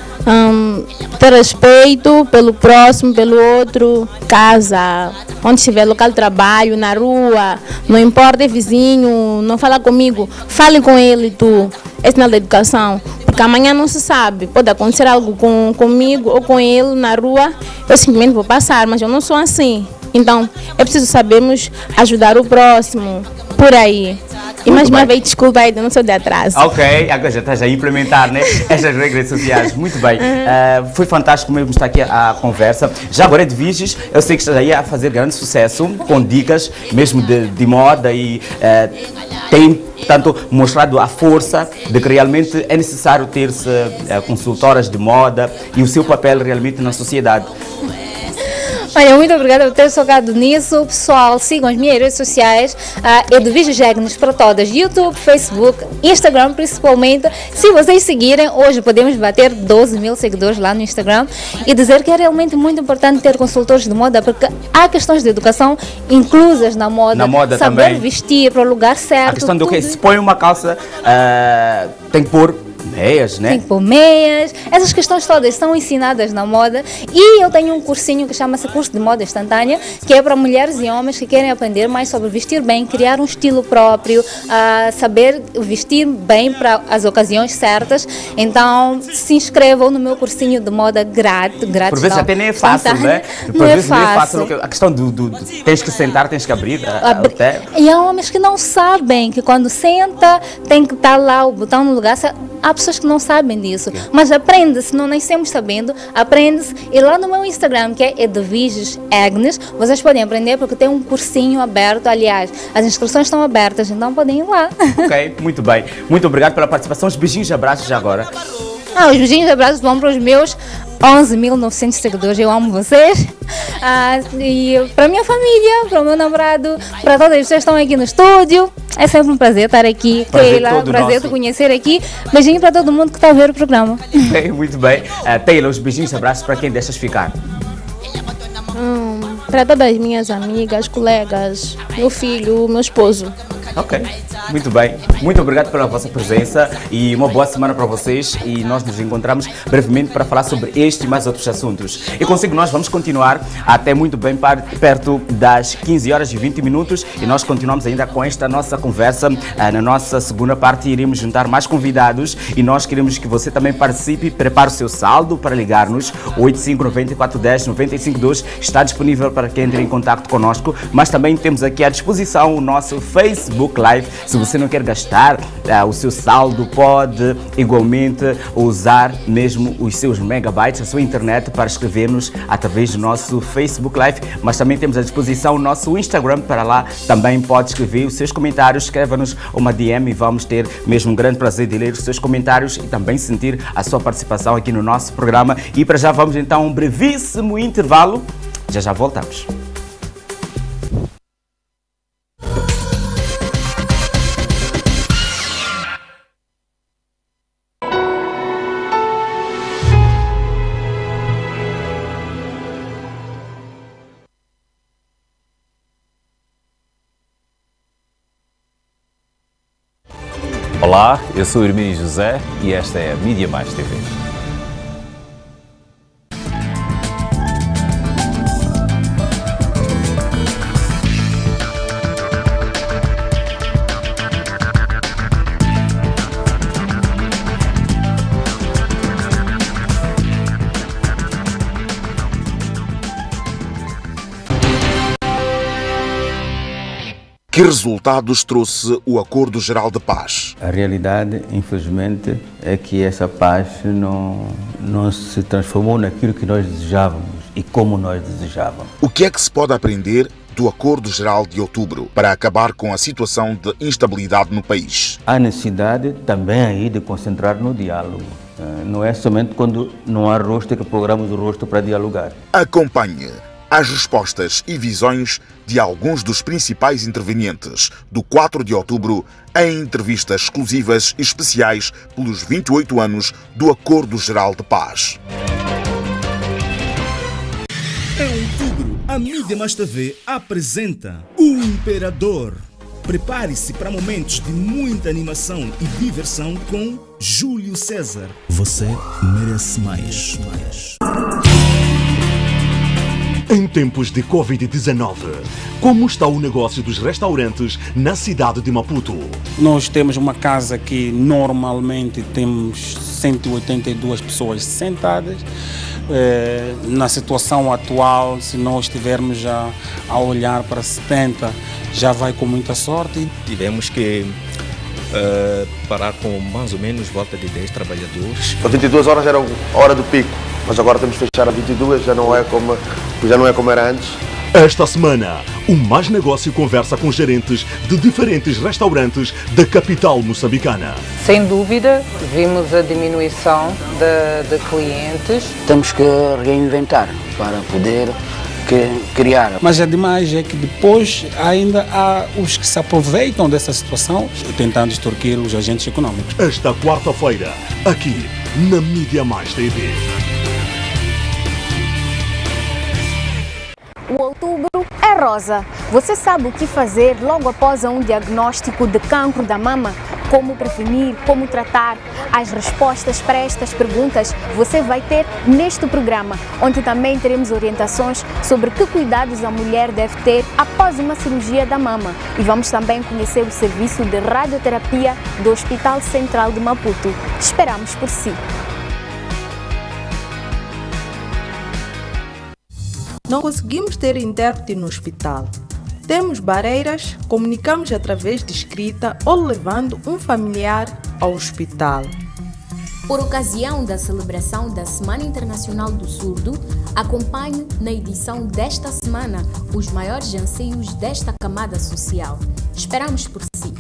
um, ter respeito pelo próximo, pelo outro, casa, onde estiver, local de trabalho, na rua, não importa, é vizinho, não fala comigo, fale com ele, tu. É sinal da educação, porque amanhã não se sabe, pode acontecer algo com, comigo ou com ele na rua, eu simplesmente vou passar, mas eu não sou assim. Então, é preciso sabermos ajudar o próximo, por aí. E mais uma vez, desculpa aí, não sou de atraso. Ok, agora já estás a implementar, né, estas regras sociais. Muito bem. Uh, foi fantástico mesmo estar aqui a, a conversa. Já agora, Edviges, eu sei que estás aí a fazer grande sucesso com dicas mesmo de, de moda e uh, tem, portanto, mostrado a força de que realmente é necessário ter-se uh, consultoras de moda e o seu papel realmente na sociedade. Olha, muito obrigada por ter tocado nisso. Pessoal, sigam as minhas redes sociais, uh, Edviges Agnes para todas, YouTube, Facebook, Instagram principalmente. Se vocês seguirem, hoje podemos bater doze mil seguidores lá no Instagram e dizer que é realmente muito importante ter consultores de moda, porque há questões de educação inclusas na moda, na moda saber também. Vestir para o lugar certo. A questão do que se põe uma calça, uh, tem que pôr meias, né? Tem que pôr meias. Essas questões todas são ensinadas na moda e eu tenho um cursinho que chama-se Curso de Moda Instantânea, que é para mulheres e homens que querem aprender mais sobre vestir bem, criar um estilo próprio, uh, saber vestir bem para as ocasiões certas. Então, se inscrevam no meu cursinho de moda grátis. grátis Por vezes não, até nem é fácil, né? Por não vezes é nem é fácil. fácil. A questão do, do, do tens que sentar, tens que abrir. Abri... Até. E há homens que não sabem que quando senta tem que estar lá o botão no lugar. Há pessoas que não sabem disso, mas aprende-se, não nascemos sabendo, aprende-se. E lá no meu Instagram, que é Edviges Agnes, vocês podem aprender porque tem um cursinho aberto, aliás, as inscrições estão abertas, então podem ir lá. Ok, muito bem. Muito obrigado pela participação. Os beijinhos e abraços já agora. Ah, os beijinhos e abraços vão para os meus onze mil e novecentos seguidores, eu amo vocês. Ah, e para a minha família, para o meu namorado, para todas as pessoas que estão aqui no estúdio. É sempre um prazer estar aqui, prazer Taylor, prazer nosso. te conhecer aqui. Beijinho para todo mundo que está a ver o programa. Okay, muito bem. Uh, Taylor, os beijinhos e abraços para quem deixas ficar. Hum, para todas as minhas amigas, colegas, meu filho, meu esposo. Ok, muito bem. Muito obrigado pela vossa presença e uma boa semana para vocês. E nós nos encontramos brevemente para falar sobre este e mais outros assuntos. E consigo nós vamos continuar até muito bem perto das quinze horas e vinte minutos e nós continuamos ainda com esta nossa conversa. Na nossa segunda parte iremos juntar mais convidados e nós queremos que você também participe. Prepare o seu saldo para ligar-nos. oito cinco nove quatro um zero nove cinco dois está disponível para quem entre em contato conosco, mas também temos aqui à disposição o nosso Facebook Live. Se você não quer gastar uh, o seu saldo, pode igualmente usar mesmo os seus megabytes, a sua internet, para escrever-nos através do nosso Facebook Live, mas também temos à disposição o nosso Instagram. Para lá também pode escrever os seus comentários, escreva-nos uma D M e vamos ter mesmo um grande prazer de ler os seus comentários e também sentir a sua participação aqui no nosso programa. E para já vamos então a um brevíssimo intervalo, já já voltamos. Olá, eu sou o Hermínio José e esta é a Mídia Mais T V. Que resultados trouxe o Acordo Geral de Paz? A realidade, infelizmente, é que essa paz não, não se transformou naquilo que nós desejávamos e como nós desejávamos. O que é que se pode aprender do Acordo Geral de Outubro para acabar com a situação de instabilidade no país. Há necessidade também aí de concentrar no diálogo. Não é somente quando não há rosto que programamos o rosto para dialogar. Acompanhe as respostas e visões de alguns dos principais intervenientes do quatro de outubro em entrevistas exclusivas e especiais pelos vinte e oito anos do Acordo Geral de Paz. Em outubro, a Mídia Mais T V apresenta O Imperador. Prepare-se para momentos de muita animação e diversão com Júlio César. Você merece mais. mais. Em tempos de covid dezenove, como está o negócio dos restaurantes na cidade de Maputo? Nós temos uma casa que normalmente temos cento e oitenta e duas pessoas sentadas. Eh, na situação atual, se nós estivermos já a olhar para setenta, já vai com muita sorte. Tivemos que uh, parar com mais ou menos volta de dez trabalhadores. Às vinte e duas horas era a hora do pico, mas agora temos que fechar às vinte e duas, já não é como, já não é como era antes. Esta semana, o Mais Negócio conversa com gerentes de diferentes restaurantes da capital moçambicana. Sem dúvida, vimos a diminuição de, de clientes. Temos que reinventar para poder que, criar. Mas é demais é que depois ainda há os que se aproveitam dessa situação, tentando extorquir os agentes econômicos. Esta quarta-feira, aqui na Mídia Mais T V. O outubro é rosa. Você sabe o que fazer logo após um diagnóstico de cancro da mama? Como prevenir, como tratar? As respostas para estas perguntas você vai ter neste programa, onde também teremos orientações sobre que cuidados a mulher deve ter após uma cirurgia da mama. E vamos também conhecer o serviço de radioterapia do Hospital Central de Maputo. Esperamos por si. Não conseguimos ter intérprete no hospital. Temos barreiras, comunicamos através de escrita ou levando um familiar ao hospital. Por ocasião da celebração da Semana Internacional do Surdo, acompanhe na edição desta semana os maiores anseios desta camada social. Esperamos por si.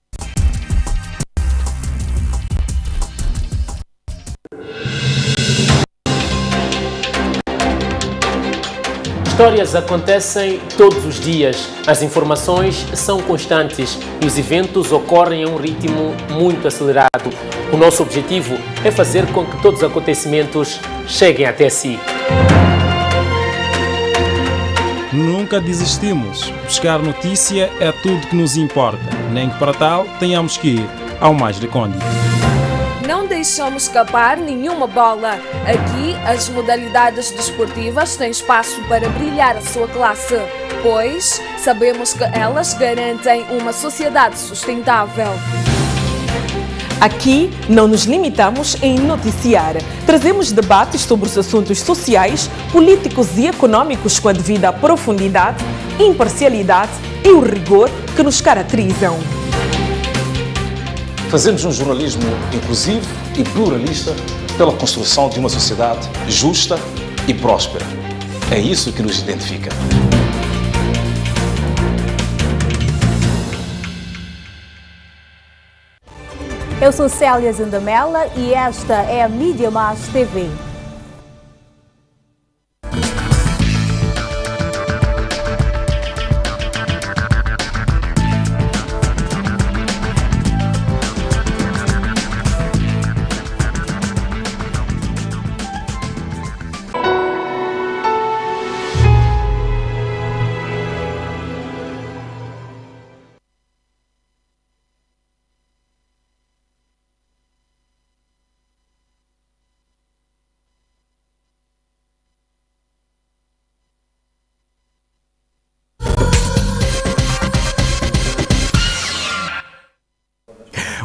Histórias acontecem todos os dias, as informações são constantes e os eventos ocorrem a um ritmo muito acelerado. O nosso objetivo é fazer com que todos os acontecimentos cheguem até si. Nunca desistimos. Buscar notícia é tudo que nos importa, nem que para tal tenhamos que ir ao mais recôndito. Não deixamos escapar nenhuma bola. Aqui, as modalidades desportivas têm espaço para brilhar a sua classe, pois sabemos que elas garantem uma sociedade sustentável. Aqui, não nos limitamos em noticiar. Trazemos debates sobre os assuntos sociais, políticos e econômicos com a devida profundidade, imparcialidade e o rigor que nos caracterizam. Fazemos um jornalismo inclusivo e pluralista pela construção de uma sociedade justa e próspera. É isso que nos identifica. Eu sou Célia Zandamela e esta é a Mídia Mais T V.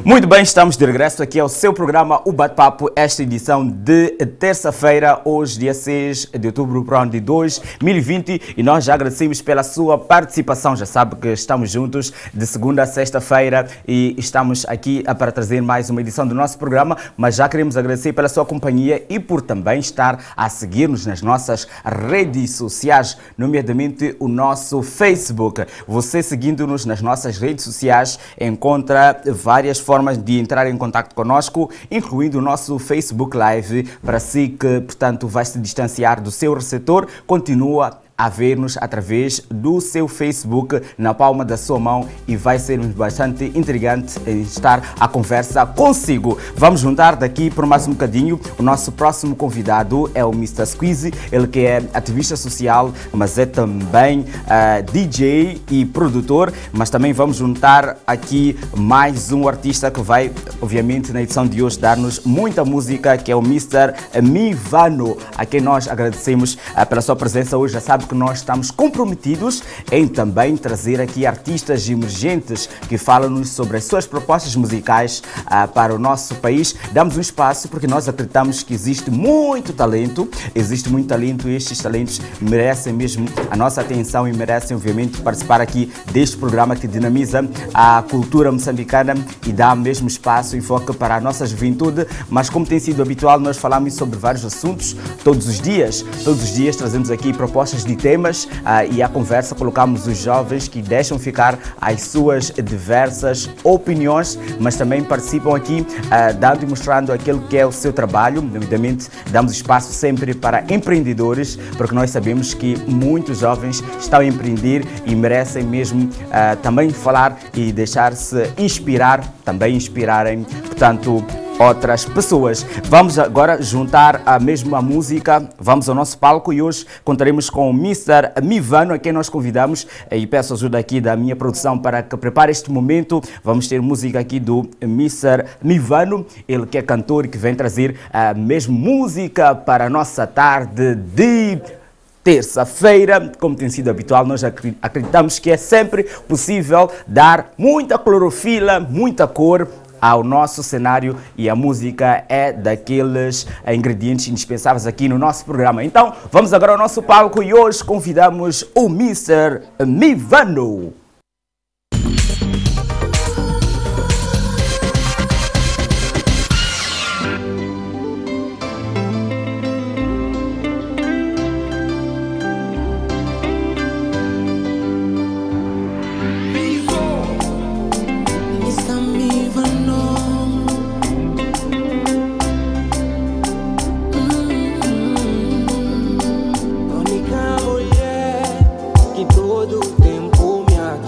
Muito bem, estamos de regresso aqui ao seu programa O Bate-Papo, esta edição de terça-feira, hoje dia seis de outubro para o ano de dois mil e vinte, e nós já agradecemos pela sua participação. Já sabe que estamos juntos de segunda a sexta-feira e estamos aqui para trazer mais uma edição do nosso programa, mas já queremos agradecer pela sua companhia e por também estar a seguir-nos nas nossas redes sociais, nomeadamente o nosso Facebook. Você seguindo-nos nas nossas redes sociais encontra várias formas de entrar em contato conosco, incluindo o nosso Facebook Live, para si que, portanto, vai se distanciar do seu receptor, continua a ver-nos através do seu Facebook na palma da sua mão e vai ser bastante intrigante estar a conversa consigo. Vamos juntar daqui por mais um bocadinho. O nosso próximo convidado é o mister Squeezy, ele que é ativista social, mas é também uh, D J e produtor, mas também vamos juntar aqui mais um artista que vai, obviamente, na edição de hoje dar-nos muita música, que é o mister Mivano, a quem nós agradecemos uh, pela sua presença hoje. Já sabe que nós estamos comprometidos em também trazer aqui artistas emergentes que falam-nos sobre as suas propostas musicais uh, para o nosso país. Damos um espaço porque nós acreditamos que existe muito talento, existe muito talento e estes talentos merecem mesmo a nossa atenção e merecem, obviamente, participar aqui deste programa que dinamiza a cultura moçambicana e dá mesmo espaço e foco para a nossa juventude. Mas como tem sido habitual, nós falamos sobre vários assuntos todos os dias. Todos os dias trazemos aqui propostas de temas uh, e à conversa colocamos os jovens que deixam ficar as suas diversas opiniões, mas também participam aqui uh, dando e mostrando aquilo que é o seu trabalho. Nomeadamente, damos espaço sempre para empreendedores, porque nós sabemos que muitos jovens estão a empreender e merecem mesmo uh, também falar e deixar-se inspirar, também inspirarem, portanto, outras pessoas. Vamos agora juntar a mesma música, vamos ao nosso palco e hoje contaremos com o mister Mivano, a quem nós convidamos, e peço ajuda aqui da minha produção para que prepare este momento. Vamos ter música aqui do mister Mivano, ele que é cantor e que vem trazer a mesma música para a nossa tarde de terça-feira. Como tem sido habitual, nós acreditamos que é sempre possível dar muita clorofila, muita cor ao nosso cenário, e a música é daqueles ingredientes indispensáveis aqui no nosso programa. Então, vamos agora ao nosso palco e hoje convidamos o mister Mivano. Todo tempo me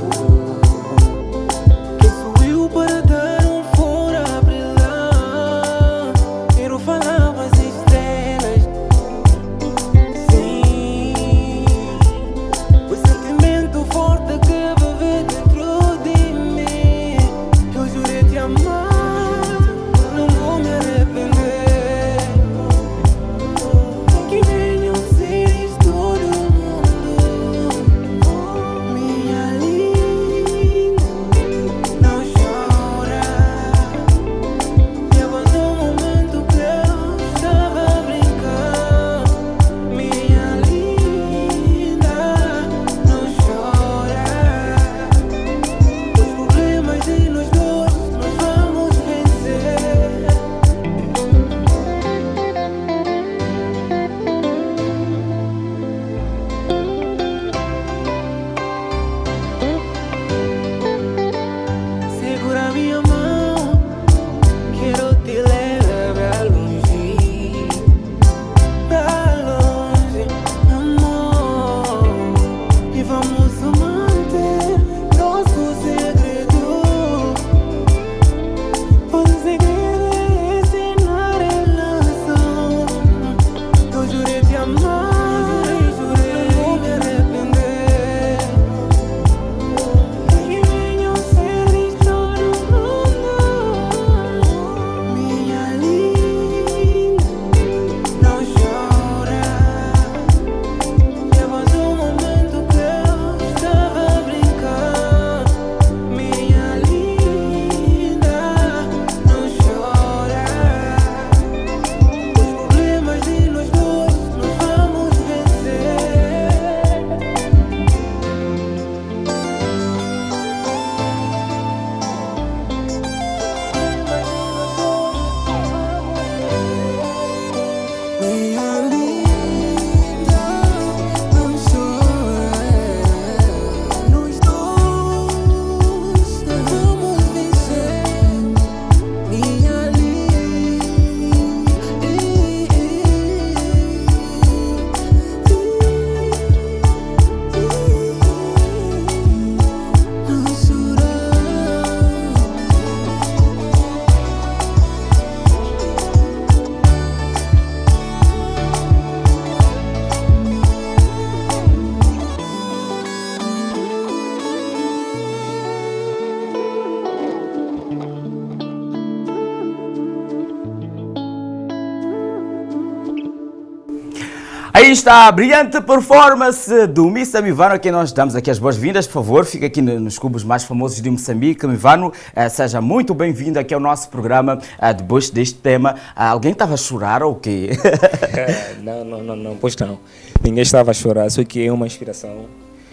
Aí está a brilhante performance do Mister Mivano, a quem nós damos aqui as boas-vindas. Por favor, fica aqui nos clubes mais famosos de Moçambique. Mivano, eh, seja muito bem-vindo aqui ao nosso programa. Eh, depois deste tema, ah, alguém estava a chorar ou o quê? não, não, não, não, pois não. Ninguém estava a chorar, só que é uma inspiração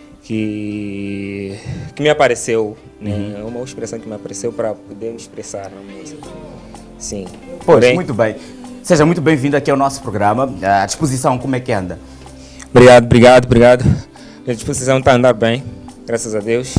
que, que me apareceu, né? Uhum. Uma inspiração que me apareceu para poder me expressar na música. Sim. Pois, Porém, muito bem. Seja muito bem-vindo aqui ao nosso programa. A disposição, como é que anda? Obrigado, obrigado, obrigado. A disposição está a andar bem, graças a Deus.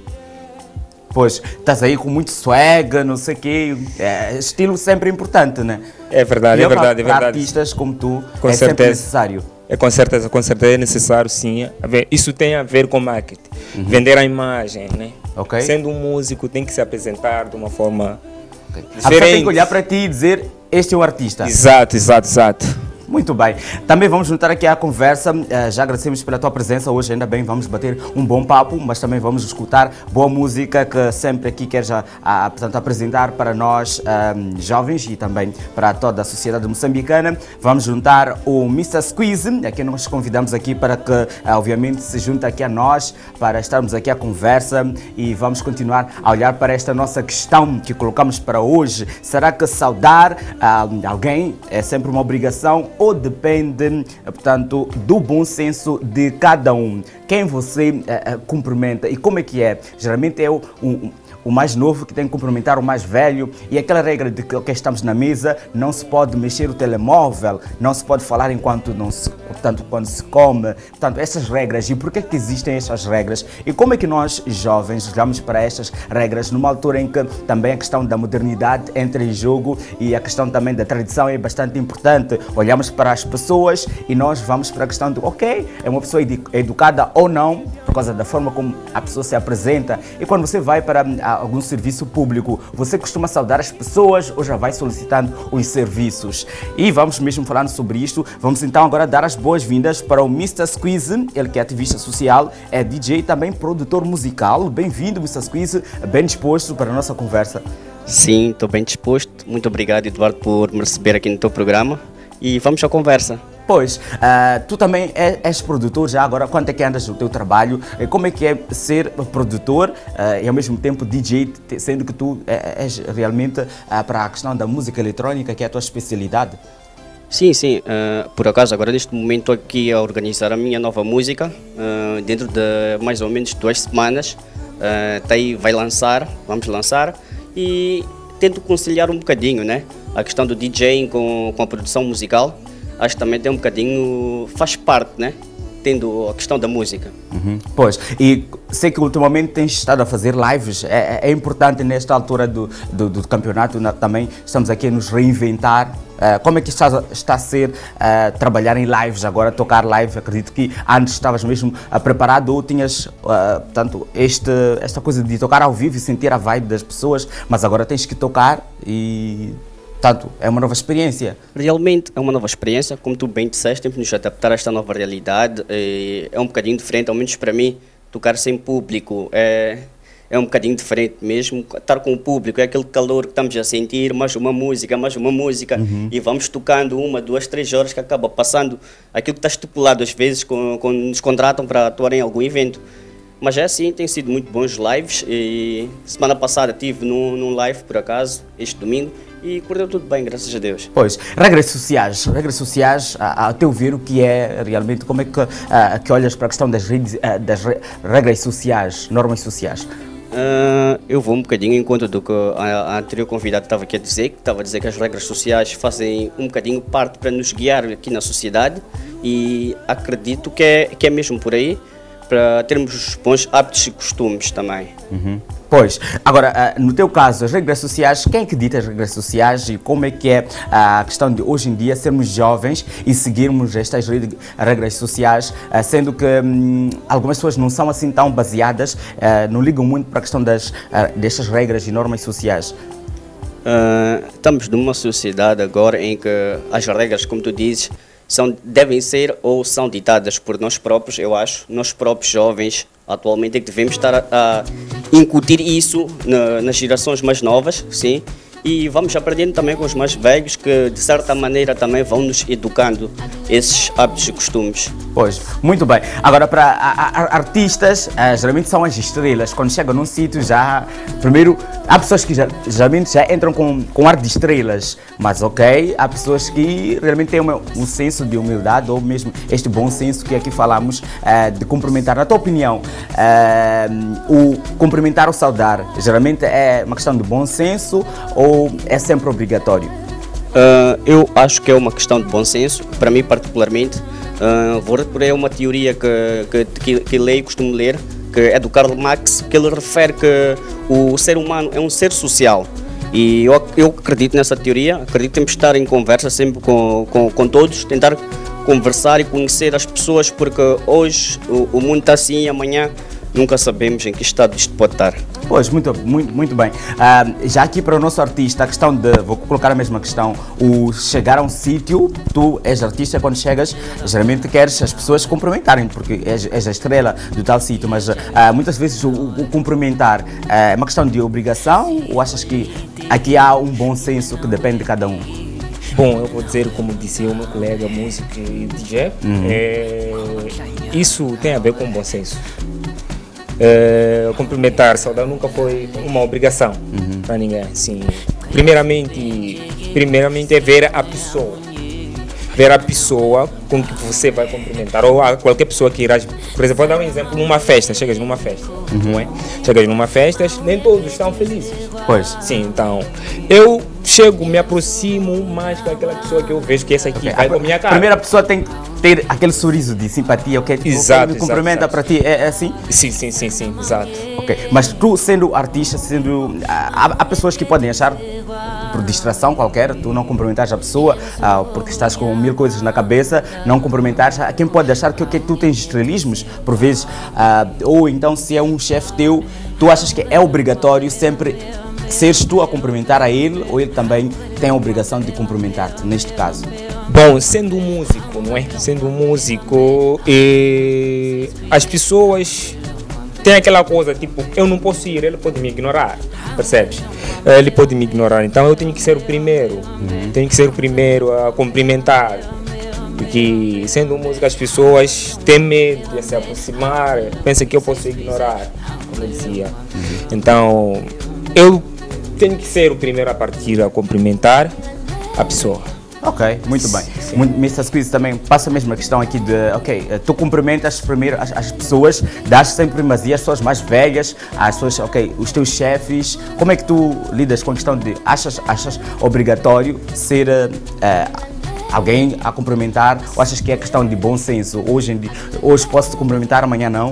Pois, estás aí com muito swag, não sei o quê. É, estilo sempre importante, né? É verdade, e é verdade, é para verdade. artistas como tu, com é certeza. sempre necessário. É com certeza, com certeza é necessário, sim. Isso tem a ver com marketing. Uhum. Vender a imagem, né? Okay. Sendo um músico, tem que se apresentar de uma forma okay. diferente. A pessoa tem que olhar para ti e dizer, este é o artista. Exato, exato, exato. Muito bem. Também vamos juntar aqui à conversa. Já agradecemos pela tua presença hoje. Ainda bem, vamos bater um bom papo, mas também vamos escutar boa música que sempre aqui queres a, a, portanto, apresentar para nós um, jovens e também para toda a sociedade moçambicana. Vamos juntar o mister Squeeze, a quem nós convidamos aqui para que, obviamente, se junte aqui a nós para estarmos aqui à conversa e vamos continuar a olhar para esta nossa questão que colocamos para hoje. Será que saudar uh, alguém é sempre uma obrigação ou depende, portanto, do bom senso de cada um? Quem você uh, uh, cumprimenta e como é que é? Geralmente é o, um, o mais novo que tem que cumprimentar o mais velho, e aquela regra de que okay, estamos na mesa, não se pode mexer o telemóvel, não se pode falar enquanto não se, portanto, quando se come. Portanto, essas regras, e por que que existem essas regras? E como é que nós, jovens, olhamos para estas regras numa altura em que também a questão da modernidade entra em jogo e a questão também da tradição é bastante importante. Olhamos para as pessoas e nós vamos para a questão do, ok, é uma pessoa educada ou não, por causa da forma como a pessoa se apresenta. E quando você vai para algum serviço público, você costuma saudar as pessoas ou já vai solicitando os serviços? E vamos mesmo falando sobre isto. Vamos então agora dar as boas-vindas para o mister Squeeze, ele que é ativista social, é D J e também produtor musical. Bem-vindo, mister Squeeze, bem disposto para a nossa conversa. Sim, estou bem disposto. Muito obrigado, Eduardo, por me receber aqui no teu programa. E vamos à conversa. Pois, uh, tu também és produtor já agora. Quanto é que andas no teu trabalho? Como é que é ser produtor uh, e ao mesmo tempo D J, sendo que tu és realmente uh, para a questão da música eletrónica, que é a tua especialidade? Sim, sim. Uh, por acaso, agora neste momento estou aqui a organizar a minha nova música. Uh, dentro de mais ou menos duas semanas. Uh, tá aí, vai lançar, vamos lançar. E tento conciliar um bocadinho, né? A questão do DJing com, com a produção musical. Acho que também tem um bocadinho, faz parte, né? Tendo a questão da música. Uhum. Pois, e sei que ultimamente tens estado a fazer lives, é, é importante nesta altura do, do, do campeonato, na, também estamos aqui a nos reinventar. Uh, como é que está, está a ser uh, trabalhar em lives agora, tocar live? Acredito que antes estavas mesmo uh, preparado ou tinhas, uh, portanto, este, esta coisa de tocar ao vivo e sentir a vibe das pessoas, mas agora tens que tocar e... Portanto, é uma nova experiência. Realmente é uma nova experiência, como tu bem disseste, temos de nos adaptar a esta nova realidade. É um bocadinho diferente, ao menos para mim, tocar sem público é, é um bocadinho diferente mesmo. Estar com o público é aquele calor que estamos a sentir, mais uma música, mais uma música, uhum. E vamos tocando uma, duas, três horas que acaba passando aquilo que está estipulado às vezes quando, quando nos contratam para atuar em algum evento. Mas é assim, tem sido muito bons lives e semana passada estive num, num live, por acaso, este domingo, e correu tudo bem, graças a Deus. Pois, regras sociais, regras sociais, a, a teu ver, o que é realmente, como é que, a, que olhas para a questão das, redes, a, das regras sociais, normas sociais? Uh, eu vou um bocadinho em conta do que a, a anterior convidada estava aqui a dizer, que estava a dizer que as regras sociais fazem um bocadinho parte para nos guiar aqui na sociedade, e acredito que é, que é mesmo por aí, para termos os bons hábitos e costumes também. Uhum. Pois, agora, no teu caso, as regras sociais, quem é que dita as regras sociais e como é que é a questão de hoje em dia sermos jovens e seguirmos estas regras sociais, sendo que hum, algumas pessoas não são assim tão baseadas, não ligam muito para a questão das, destas regras e normas sociais? Uh, estamos numa sociedade agora em que as regras, como tu dizes, São, devem ser ou são ditadas por nós próprios, eu acho, nós próprios jovens, atualmente é que devemos estar a, a incutir isso na, nas gerações mais novas, sim, e vamos aprendendo também com os mais velhos que de certa maneira também vão nos educando esses hábitos e costumes. Pois, muito bem. Agora, para a, a, artistas, uh, geralmente são as estrelas. Quando chegam num sítio, já. Primeiro, há pessoas que já, geralmente já entram com, com ar de estrelas, mas ok, há pessoas que realmente têm uma, um senso de humildade ou mesmo este bom senso que aqui falamos uh, de cumprimentar. Na tua opinião, uh, o cumprimentar ou saudar geralmente é uma questão de bom senso ou é sempre obrigatório? Uh, eu acho que é uma questão de bom senso, para mim particularmente. Uh, vou recorrer a uma teoria que, que, que leio e costumo ler, que é do Karl Marx, que ele refere que o ser humano é um ser social. E eu, eu acredito nessa teoria, acredito que temos de estar em conversa sempre com, com, com todos, tentar conversar e conhecer as pessoas, porque hoje o, o mundo está assim e amanhã nunca sabemos em que estado isto pode estar. Pois, muito, muito, muito bem. Uh, já aqui para o nosso artista, a questão de, vou colocar a mesma questão, o chegar a um sítio, tu és artista, quando chegas, geralmente queres as pessoas cumprimentarem, porque és, és a estrela do tal sítio, mas uh, muitas vezes o, o cumprimentar uh, é uma questão de obrigação ou achas que aqui há um bom senso que depende de cada um? Bom, eu vou dizer, como disse o meu colega músico e D J, uhum. é, isso tem a ver com bom senso. É, cumprimentar, saudar nunca foi uma obrigação uhum. para ninguém. Sim. Primeiramente, primeiramente é ver a pessoa, ver a pessoa com que você vai cumprimentar, ou a qualquer pessoa que irá. Por exemplo, vou dar um exemplo numa festa. Chegas numa festa, uhum. não é? Chegas numa festa, nem todos estão felizes. Pois. Sim, então eu chego, me aproximo mais com aquela pessoa que eu vejo que essa aqui okay. vai com a minha cara. A primeira pessoa tem que ter aquele sorriso de simpatia, ok? Exato, me cumprimenta para ti, é, é assim? Sim, sim, sim, sim, exato. Ok, mas tu sendo artista, sendo... Há, há pessoas que podem achar, por distração qualquer, tu não cumprimentares a pessoa, ah, porque estás com mil coisas na cabeça, não cumprimentares. Quem pode achar que, que tu tens estrelismos, por vezes, ah, ou então se é um chefe teu, tu achas que é obrigatório sempre seres tu a cumprimentar a ele, ou ele também tem a obrigação de cumprimentar-te, neste caso? Bom, sendo um músico, não é? Sendo um músico, e as pessoas têm aquela coisa, tipo, eu não posso ir, ele pode me ignorar, percebes? Ele pode me ignorar, então eu tenho que ser o primeiro, uhum. tenho que ser o primeiro a cumprimentar, porque sendo um músico as pessoas têm medo de se aproximar, pensam que eu posso ignorar, como eu dizia. Uhum. Então, eu tenho que ser o primeiro a partir a cumprimentar a pessoa. Ok, muito bem. mister Squeeze também passa a mesma questão aqui de, ok, tu cumprimentas primeiro as, as pessoas, dás sempre primazia às pessoas mais velhas, às pessoas, ok, os teus chefes. Como é que tu lidas com a questão de, achas, achas obrigatório ser uh, alguém a cumprimentar, ou achas que é questão de bom senso? Hoje, em dia, hoje posso te cumprimentar, amanhã não?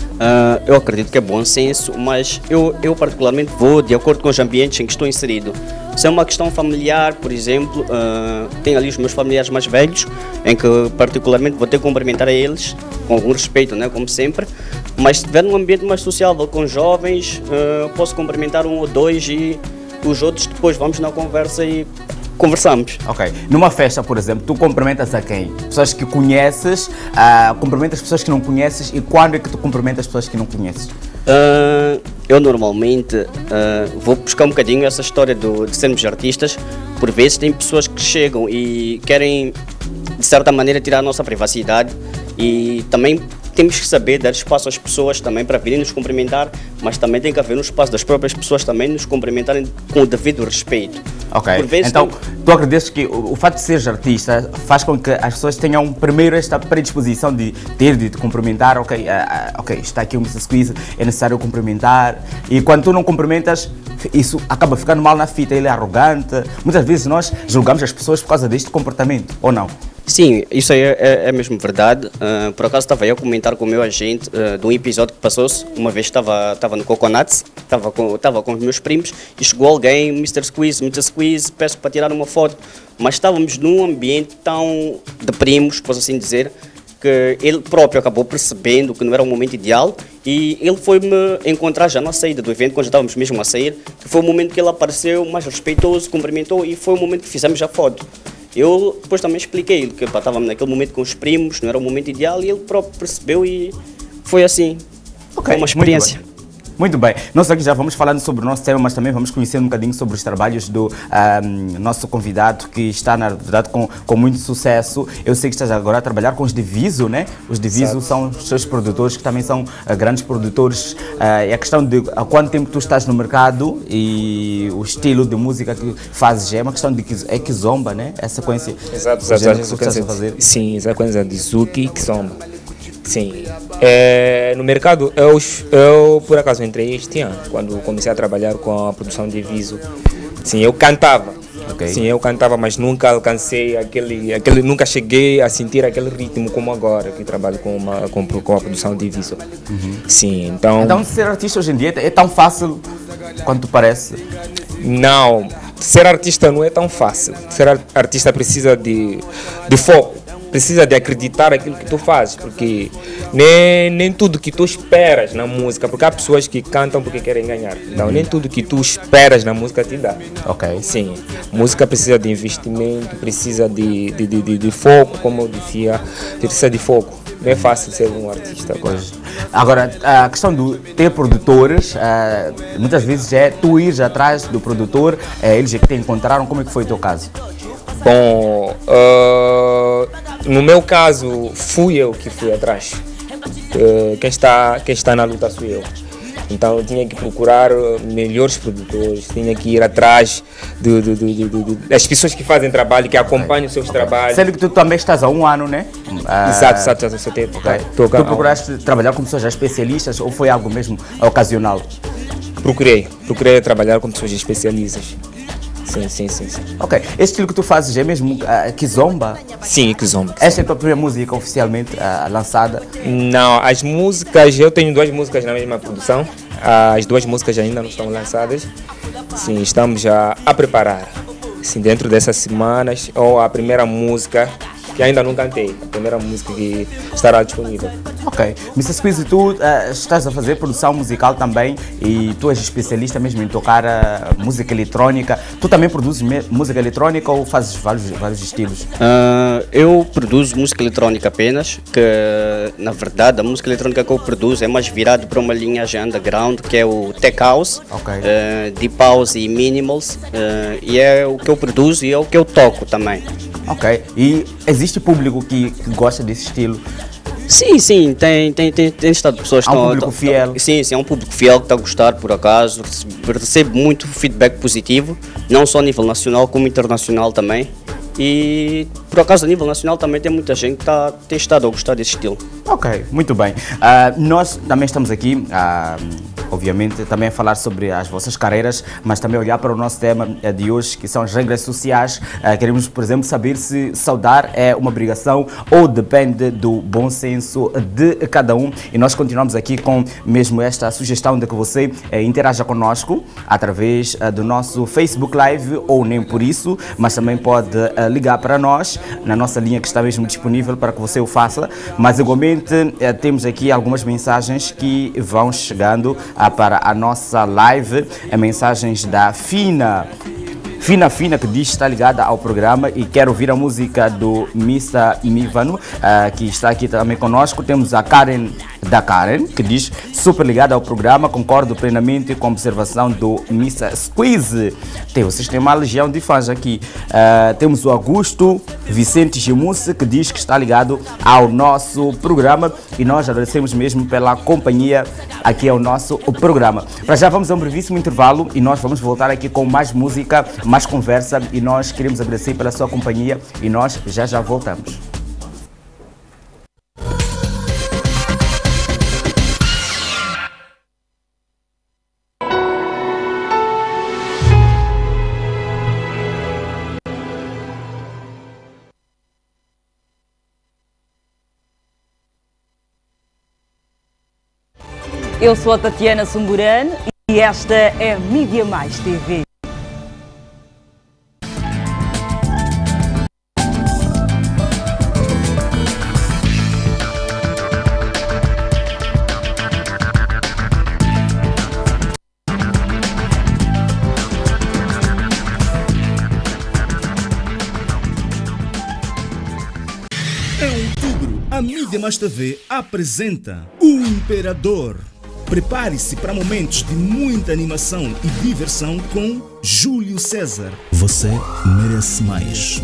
Uh, eu acredito que é bom senso, mas eu, eu particularmente vou de acordo com os ambientes em que estou inserido. Se é uma questão familiar, por exemplo, uh, tenho ali os meus familiares mais velhos, em que particularmente vou ter que cumprimentar a eles, com algum respeito, né, como sempre, mas se estiver num ambiente mais social, com jovens, uh, posso cumprimentar um ou dois e os outros depois vamos na conversa e conversamos. Ok. Numa festa, por exemplo, tu cumprimentas a quem? Pessoas que conheces, uh, cumprimentas pessoas que não conheces, e quando é que tu cumprimentas pessoas que não conheces? Uh, eu normalmente uh, vou buscar um bocadinho essa história do, de sermos artistas. Por vezes tem pessoas que chegam e querem, de certa maneira, tirar a nossa privacidade, e também temos que saber dar espaço às pessoas também para virem nos cumprimentar, mas também tem que haver um espaço das próprias pessoas também nos cumprimentarem com o devido respeito. Ok, então tem... tu acreditas que o, o fato de seres artista faz com que as pessoas tenham primeiro esta predisposição de ter de te cumprimentar, ok, uh, uh, ok, está aqui o mister Squeeze, é necessário cumprimentar, e quando tu não cumprimentas, isso acaba ficando mal na fita, ele é arrogante. Muitas vezes nós julgamos as pessoas por causa deste comportamento, ou não? Sim, isso aí é, é, é mesmo verdade. Uh, por acaso estava eu a comentar com o meu agente uh, de um episódio que passou-se. Uma vez estava, estava no Coconuts, estava com, estava com os meus primos e chegou alguém, mister Squeeze, mister Squeeze, peço para tirar uma foto. Mas estávamos num ambiente tão de primos, posso assim dizer, que ele próprio acabou percebendo que não era o momento ideal, e ele foi-me encontrar já na saída do evento, quando já estávamos mesmo a sair, que foi o momento que ele apareceu mais respeitoso, cumprimentou, e foi o momento que fizemos a foto. Eu depois também expliquei-lhe que pá, estávamos naquele momento com os primos, não era o momento ideal, e ele próprio percebeu e foi assim. Okay, foi uma experiência. Muito bem, nós aqui já vamos falando sobre o nosso tema, mas também vamos conhecer um bocadinho sobre os trabalhos do um, nosso convidado, que está, na verdade, com, com muito sucesso. Eu sei que estás agora a trabalhar com os Diviso, né? Os Diviso Exato. São os seus produtores, que também são uh, grandes produtores. Uh, é a questão de há quanto tempo tu estás no mercado e o estilo de música que fazes é uma questão de é kizomba, né? É a sequência. Exato, exato. Que tu estás a fazer. Sim, essa coisa de Zuki e kizomba. Sim, é, no mercado eu, eu por acaso entrei este ano, quando comecei a trabalhar com a produção de Diviso. Sim, eu cantava, okay. Sim, eu cantava, mas nunca alcancei aquele, aquele, nunca cheguei a sentir aquele ritmo como agora que trabalho com, uma, com, com a produção de Diviso. Uhum. Sim, então... Então ser artista hoje em dia é tão fácil quanto parece? Não, ser artista não é tão fácil. Ser artista precisa de, de foco. Precisa de acreditar naquilo que tu fazes, porque nem, nem tudo que tu esperas na música, porque há pessoas que cantam porque querem ganhar, então uhum. nem tudo que tu esperas na música te dá. Ok. Sim, música precisa de investimento, precisa de, de, de, de, de foco, como eu dizia, precisa de foco. Não é fácil ser um artista. Pois. Agora, a questão de ter produtores, uh, muitas vezes é tu ires atrás do produtor, uh, eles é que te encontraram. Como é que foi o teu caso? Bom, uh, no meu caso, fui eu que fui atrás. Uh, quem, está, quem está na luta sou eu. Então eu tinha que procurar melhores produtores, tinha que ir atrás de, de, de, de, de, das pessoas que fazem trabalho, que acompanham os seus okay. trabalhos. Sendo que tu também estás há um ano, né? Uh, exato, exato, exato. Okay. Okay. Tu procuraste trabalhar com pessoas já especialistas ou foi algo mesmo ocasional? Procurei, procurei trabalhar com pessoas especialistas. Sim, sim, sim, sim. Ok, esse estilo que tu fazes é mesmo uh, kizomba? Sim, kizomba. Esta é a tua primeira música oficialmente uh, lançada? Não, as músicas, eu tenho duas músicas na mesma produção. As duas músicas ainda não estão lançadas. Sim, estamos já a preparar. Sim, dentro dessas semanas, ou a primeira música que ainda não cantei, a primeira música que estará disponível. Ok. mister Squeezy, tu uh, estás a fazer produção musical também e tu és especialista mesmo em tocar uh, música eletrónica. Tu também produzes música eletrónica ou fazes vários, vários estilos? Uh, eu produzo música eletrónica apenas, que na verdade a música eletrónica que eu produzo é mais virado para uma linha de underground, que é o Tech House, okay. uh, Deep House e Minimals, uh, e é o que eu produzo e é o que eu toco também. Ok. E existe público que, que gosta desse estilo? Sim, sim, tem, tem, tem, tem estado pessoas que estão... Há um público fiel? Sim, sim, é um público fiel que está a gostar, por acaso, recebe muito feedback positivo, não só a nível nacional como internacional também. E, por acaso, a nível nacional também tem muita gente que tá, tem estado a gostar desse estilo. Ok, muito bem. Uh, nós também estamos aqui, uh, obviamente, também a falar sobre as vossas carreiras, mas também olhar para o nosso tema uh, de hoje, que são as regras sociais. Uh, queremos, por exemplo, saber se saudar é uma obrigação ou depende do bom senso de cada um. E nós continuamos aqui com mesmo esta sugestão de que você uh, interaja conosco através uh, do nosso Facebook Live, ou nem por isso, mas também pode uh, ligar para nós, na nossa linha que está mesmo disponível para que você o faça, mas igualmente eh, temos aqui algumas mensagens que vão chegando ah, para a nossa live, é mensagens da Fina. Fina Fina, que diz que está ligada ao programa e quer ouvir a música do mister Mivano, uh, que está aqui também conosco. Temos a Karen da Karen, que diz super ligada ao programa, concordo plenamente com a observação do mister Squeezy. Tem, vocês têm uma legião de fãs aqui. Uh, temos o Augusto Vicente Gimusse, que diz que está ligado ao nosso programa e nós agradecemos mesmo pela companhia aqui ao nosso programa. Para já vamos a um brevíssimo intervalo e nós vamos voltar aqui com mais música, mais conversa e nós queremos agradecer pela sua companhia e nós já já voltamos. Eu sou a Tatiana Sumburano e esta é a Mídia Mais T V. Em outubro, a Mídia Mais T V apresenta O Imperador. Prepare-se para momentos de muita animação e diversão com Júlio César. Você merece mais.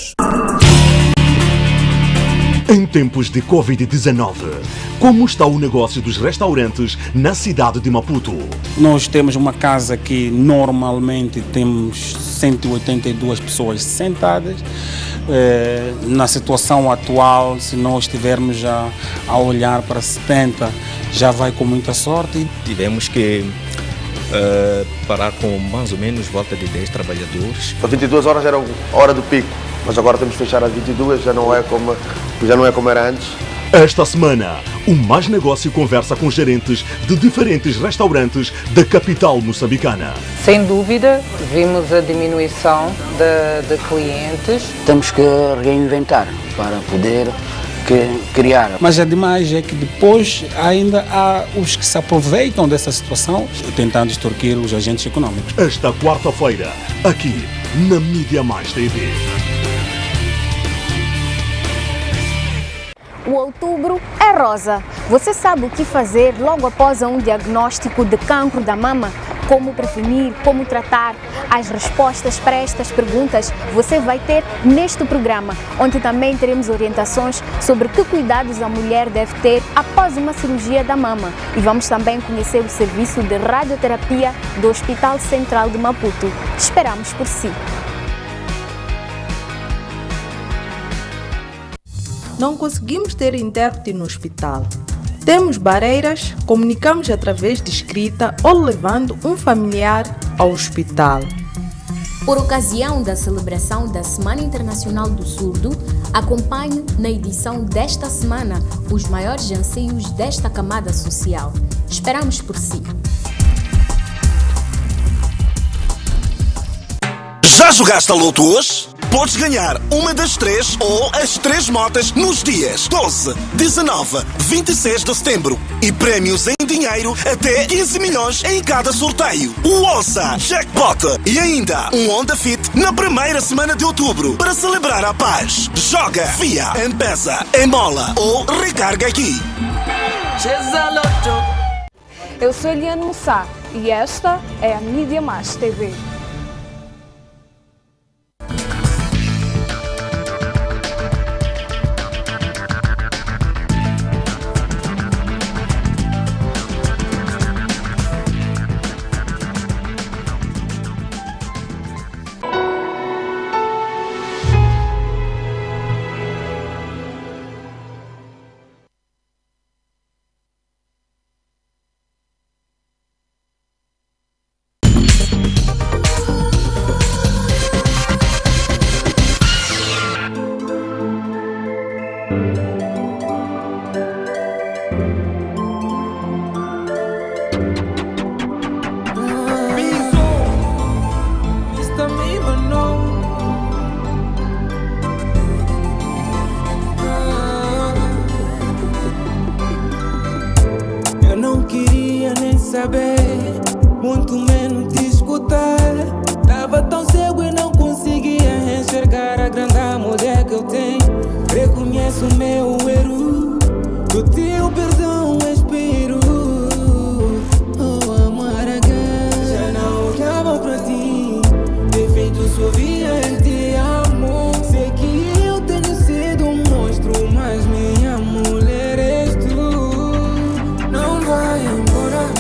Em tempos de covid dezenove, como está o negócio dos restaurantes na cidade de Maputo? Nós temos uma casa que normalmente temos cento e oitenta e duas pessoas sentadas. Eh, na situação atual, se nós estivermos já a olhar para setenta, já vai com muita sorte. Tivemos que uh, parar com mais ou menos volta de dez trabalhadores. As vinte e duas horas era a hora do pico, mas agora temos que fechar às vinte e duas, já não é como, já não é como era antes. Esta semana, o Mais Negócio conversa com gerentes de diferentes restaurantes da capital moçambicana. Sem dúvida, vimos a diminuição de, de clientes. Temos que reinventar para poder que, criar. Mas é demais é que depois ainda há os que se aproveitam dessa situação, tentando extorquir os agentes econômicos. Esta quarta-feira, aqui na Mídia Mais T V. O outubro é rosa. Você sabe o que fazer logo após um diagnóstico de cancro da mama? Como prevenir, como tratar? As respostas para estas perguntas você vai ter neste programa, onde também teremos orientações sobre que cuidados a mulher deve ter após uma cirurgia da mama. E vamos também conhecer o serviço de radioterapia do Hospital Central de Maputo. Esperamos por si. Não conseguimos ter intérprete no hospital. Temos barreiras, comunicamos através de escrita ou levando um familiar ao hospital. Por ocasião da celebração da Semana Internacional do Surdo, acompanhe na edição desta semana os maiores anseios desta camada social. Esperamos por si. Já jogaste a Loto hoje? Podes ganhar uma das três ou as três motas nos dias doze, dezanove, vinte e seis de setembro e prémios em dinheiro até quinze milhões em cada sorteio. O Ossa Jackpot e ainda um Honda Fit na primeira semana de outubro para celebrar a paz. Joga via M-Pesa, Emola ou recarga aqui. Eu sou Eliane Moussa e esta é a Mídia Mais T V. Muito menos te escutar. Tava tão cego e não conseguia enxergar a grande mulher que eu tenho. Reconheço o meu erro, do teu perdão espero. Oh, amarga, já não olhava pra ti. Defeito só via em te amo. Sei que eu tenho sido um monstro, mas minha mulher és tu. Não vai embora.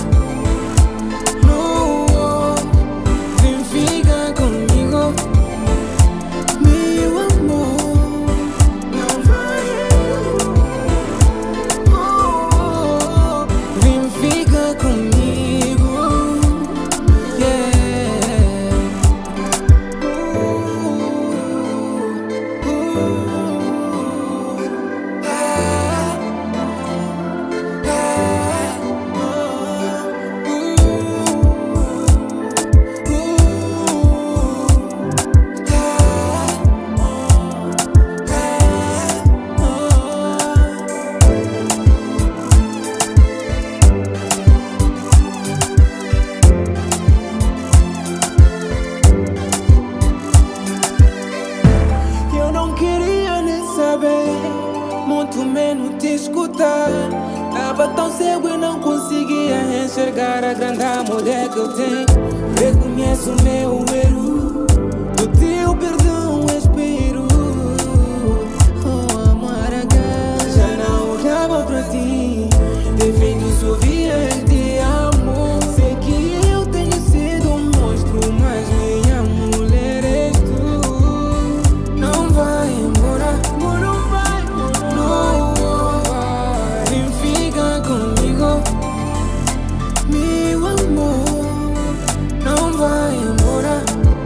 Muito menos te escutar. Tava tão cego e não conseguia enxergar a grande mulher que eu tenho. Reconheço o meu erro, do teu perdão espero. Oh, amarga, já não olhava pra ti, ter feito sorrir em ti, amor. Sei que eu tenho sido um monstro, mas minha mulher és tu. Não vai embora, não vai, não vai. Vem ficar comigo, meu amor. Não vai embora,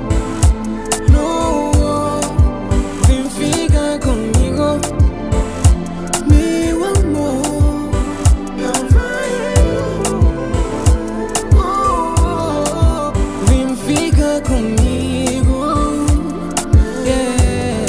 não. Vem ficar comigo, meu amor. Não vai, oh, vem ficar comigo, yeah.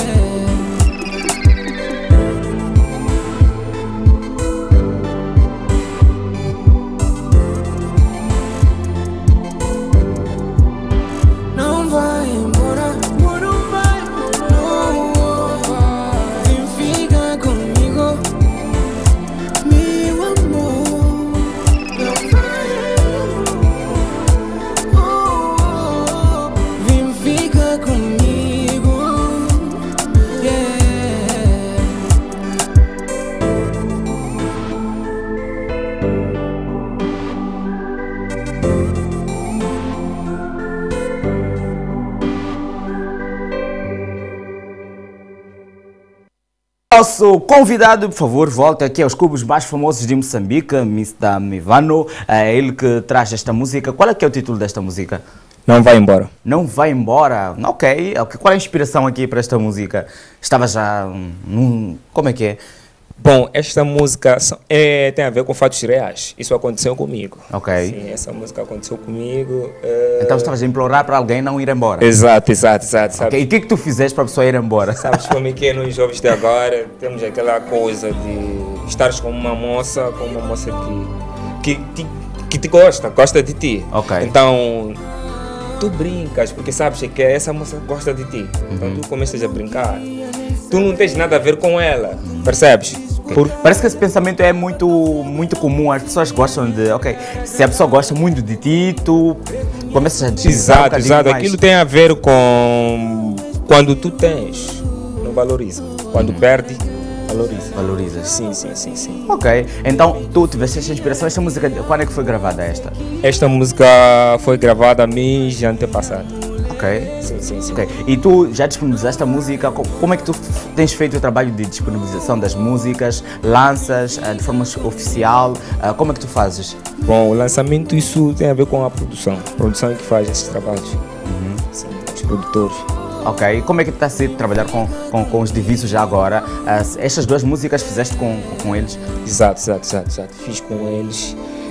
Não vai embora, não vai, não vai. Vem ficar comigo, meu amor. Não vai, oh, vem ficar comigo, yeah. Nosso convidado, por favor, volta aqui aos clubes mais famosos de Moçambique, mister Mivano, é ele que traz esta música. Qual é que é o título desta música? Não vai embora. Não vai embora. Ok. ok. Qual é a inspiração aqui para esta música? Estava já num... Como é que é? Bom, esta música é, tem a ver com fatos reais. Isso aconteceu comigo. Ok. Sim, essa música aconteceu comigo. Uh... Então estavas a implorar para alguém não ir embora. Exato, exato, exato. Sabe? Okay. E o que é que tu fizeste para a pessoa ir embora? Sabes como é que é nos jovens de agora? Temos aquela coisa de estares com uma moça, com uma moça que, que, que, que te gosta, gosta de ti. Ok. Então, tu brincas, porque sabes que essa moça gosta de ti. Uhum. Então tu começas a brincar. Tu não tens nada a ver com ela, percebes? Por... Parece que esse pensamento é muito, muito comum. As pessoas gostam de, ok, se a pessoa gosta muito de ti, tu começas a dizer. Exato, um exato. mais. Aquilo tem a ver com quando tu tens, não valoriza. Quando uhum. perde, valoriza. Valoriza. Sim, sim, sim, sim. Ok. Então tu tiveste esta inspiração. Esta música, quando é que foi gravada esta? Esta música foi gravada mês antepassado. Ok. Sim, sim, sim. Okay. E tu já disponibilizaste a música, como é que tu tens feito o trabalho de disponibilização das músicas? Lanças uh, de forma oficial? Uh, como é que tu fazes? Bom, o lançamento, isso tem a ver com a produção. A produção é que faz esses trabalhos. Uhum. Sim, os produtores. Ok. E como é que está a ser trabalhar com, com, com os Divisos já agora? Uh, estas duas músicas fizeste com, com eles? Exato, exato, exato, exato. Fiz com eles.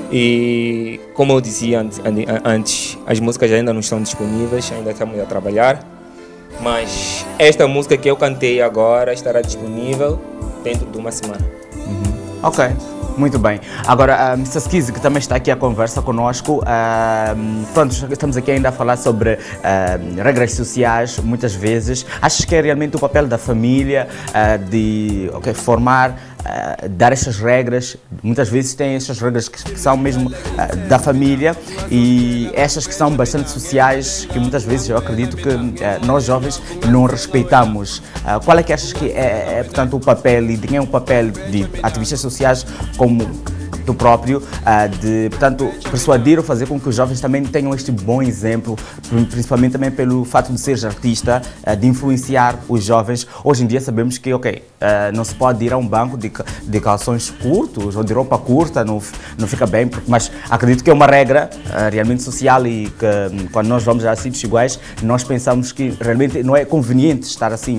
E como eu dizia antes, as músicas ainda não estão disponíveis, ainda estamos a trabalhar, mas esta música que eu cantei agora estará disponível dentro de uma semana. Uhum. Ok, muito bem. Agora, uh, mister Skizzy, que também está aqui à conversa conosco, uh, pronto, estamos aqui ainda a falar sobre uh, regras sociais, muitas vezes. Achas que é realmente o papel da família uh, de okay, formar, Uh, dar estas regras? Muitas vezes tem estas regras que, que são mesmo uh, da família e estas que são bastante sociais, que muitas vezes eu acredito que uh, nós jovens não respeitamos. Uh, qual é que achas que é, é, portanto, o papel e de quem é o papel de ativistas sociais como do próprio, uh, de, portanto, persuadir ou fazer com que os jovens também tenham este bom exemplo, principalmente também pelo fato de seres artista, uh, de influenciar os jovens. Hoje em dia sabemos que, ok, uh, não se pode ir a um banco de, de calções curtos ou de roupa curta, não, não fica bem, mas acredito que é uma regra uh, realmente social e que um, quando nós vamos a sítios iguais, nós pensamos que realmente não é conveniente estar assim.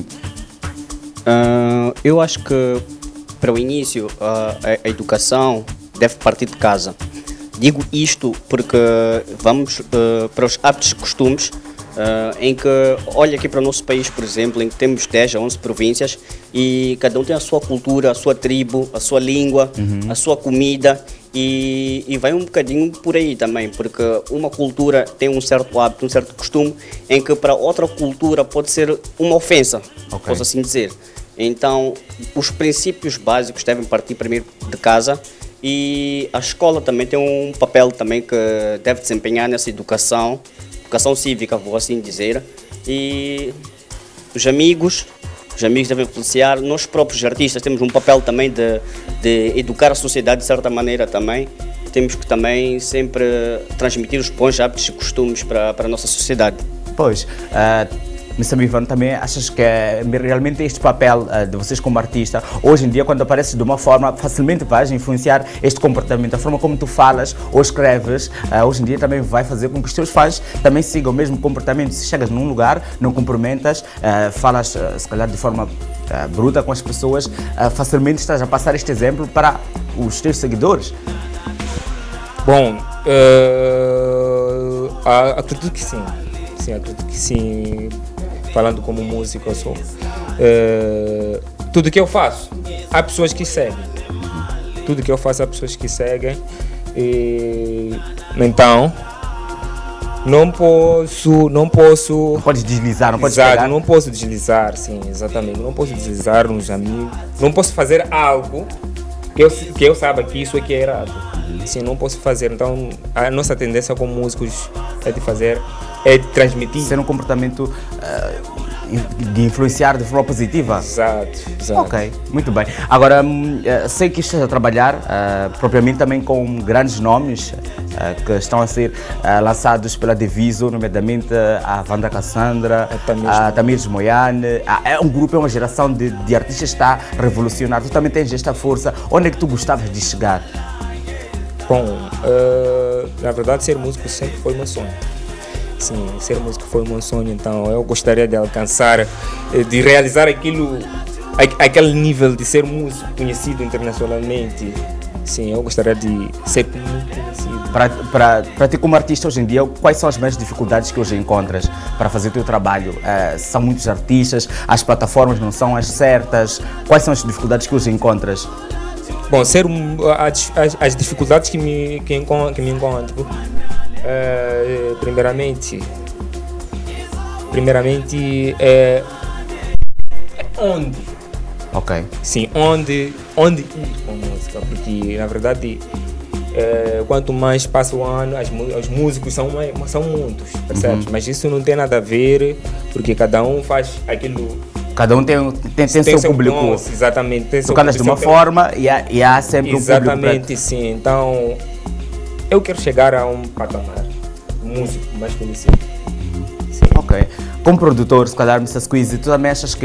Uh, eu acho que, para o início, uh, a, a educação deve partir de casa. Digo isto porque vamos uh, para os hábitos e costumes, uh, em que, olha aqui para o nosso país, por exemplo, em que temos dez a onze províncias e cada um tem a sua cultura, a sua tribo, a sua língua, uhum. a sua comida e, e vai um bocadinho por aí também, porque uma cultura tem um certo hábito, um certo costume, em que para outra cultura pode ser uma ofensa, okay. posso assim dizer. Então, os princípios básicos devem partir primeiro de casa E a escola também tem um papel também que deve desempenhar nessa educação, educação cívica, vou assim dizer. E os amigos, os amigos devem influenciar. Nós próprios artistas temos um papel também de, de educar a sociedade de certa maneira também. Temos que também sempre transmitir os bons hábitos e costumes para, para a nossa sociedade. Pois, uh... mister Ivan, também achas que é realmente este papel uh, de vocês como artista, hoje em dia, quando apareces de uma forma, facilmente vais influenciar este comportamento, a forma como tu falas ou escreves, uh, hoje em dia também vai fazer com que os teus fãs também sigam o mesmo comportamento. Se chegas num lugar, não cumprimentas, uh, falas uh, se calhar de forma uh, bruta com as pessoas, uh, facilmente estás a passar este exemplo para os teus seguidores. Bom, uh, acredito que sim, sim, acredito que sim. Falando como músico, eu sou. Uh, tudo que eu faço, há pessoas que seguem. Tudo que eu faço, há pessoas que seguem. E, então, não posso, não posso. Não pode deslizar, não pode Exato, não posso deslizar, sim, exatamente. Não posso deslizar nos amigos. Não posso fazer algo que eu, que eu saiba que isso aqui é errado. Sim, não posso fazer. Então, a nossa tendência como músicos é de fazer. É de transmitir. Ser um comportamento uh, de influenciar de forma positiva. Exato, exato. Ok, muito bem. Agora, uh, sei que estás a trabalhar uh, propriamente também com grandes nomes uh, que estão a ser uh, lançados pela Diviso, nomeadamente a Wanda Cassandra, a Tamires Moyane. É um grupo, é uma geração de, de artistas que está a revolucionar. Tu também tens esta força. Onde é que tu gostavas de chegar? Bom, uh, na verdade, ser músico sempre foi meu sonho. Sim, ser músico foi um sonho, então eu gostaria de alcançar, de realizar aquilo, aquele nível de ser músico conhecido internacionalmente. Sim, eu gostaria de ser muito conhecido. Para, para, para ti como artista hoje em dia, quais são as maiores dificuldades que hoje encontras para fazer o teu trabalho? Uh, são muitos artistas, as plataformas não são as certas, quais são as dificuldades que hoje encontras? Bom, ser, as, as, as dificuldades que me, que, que me encontro, Uh, primeiramente, primeiramente é onde, ok, sim, onde, onde ir com a música, porque na verdade uh, quanto mais passa o ano, as, os músicos são, são muitos, percebes? Uhum. Mas isso não tem nada a ver, porque cada um faz aquilo. Cada um tem, tem, tem, tem seu, seu público. Nossa, exatamente. Tem tu cantas de uma tem... forma e há, e há sempre exatamente, um público. Exatamente, sim. Então, eu quero chegar a um patamar músico mais conhecido. Sim. Ok. Como produtor, se calhar, mister Squeezy, tu também achas que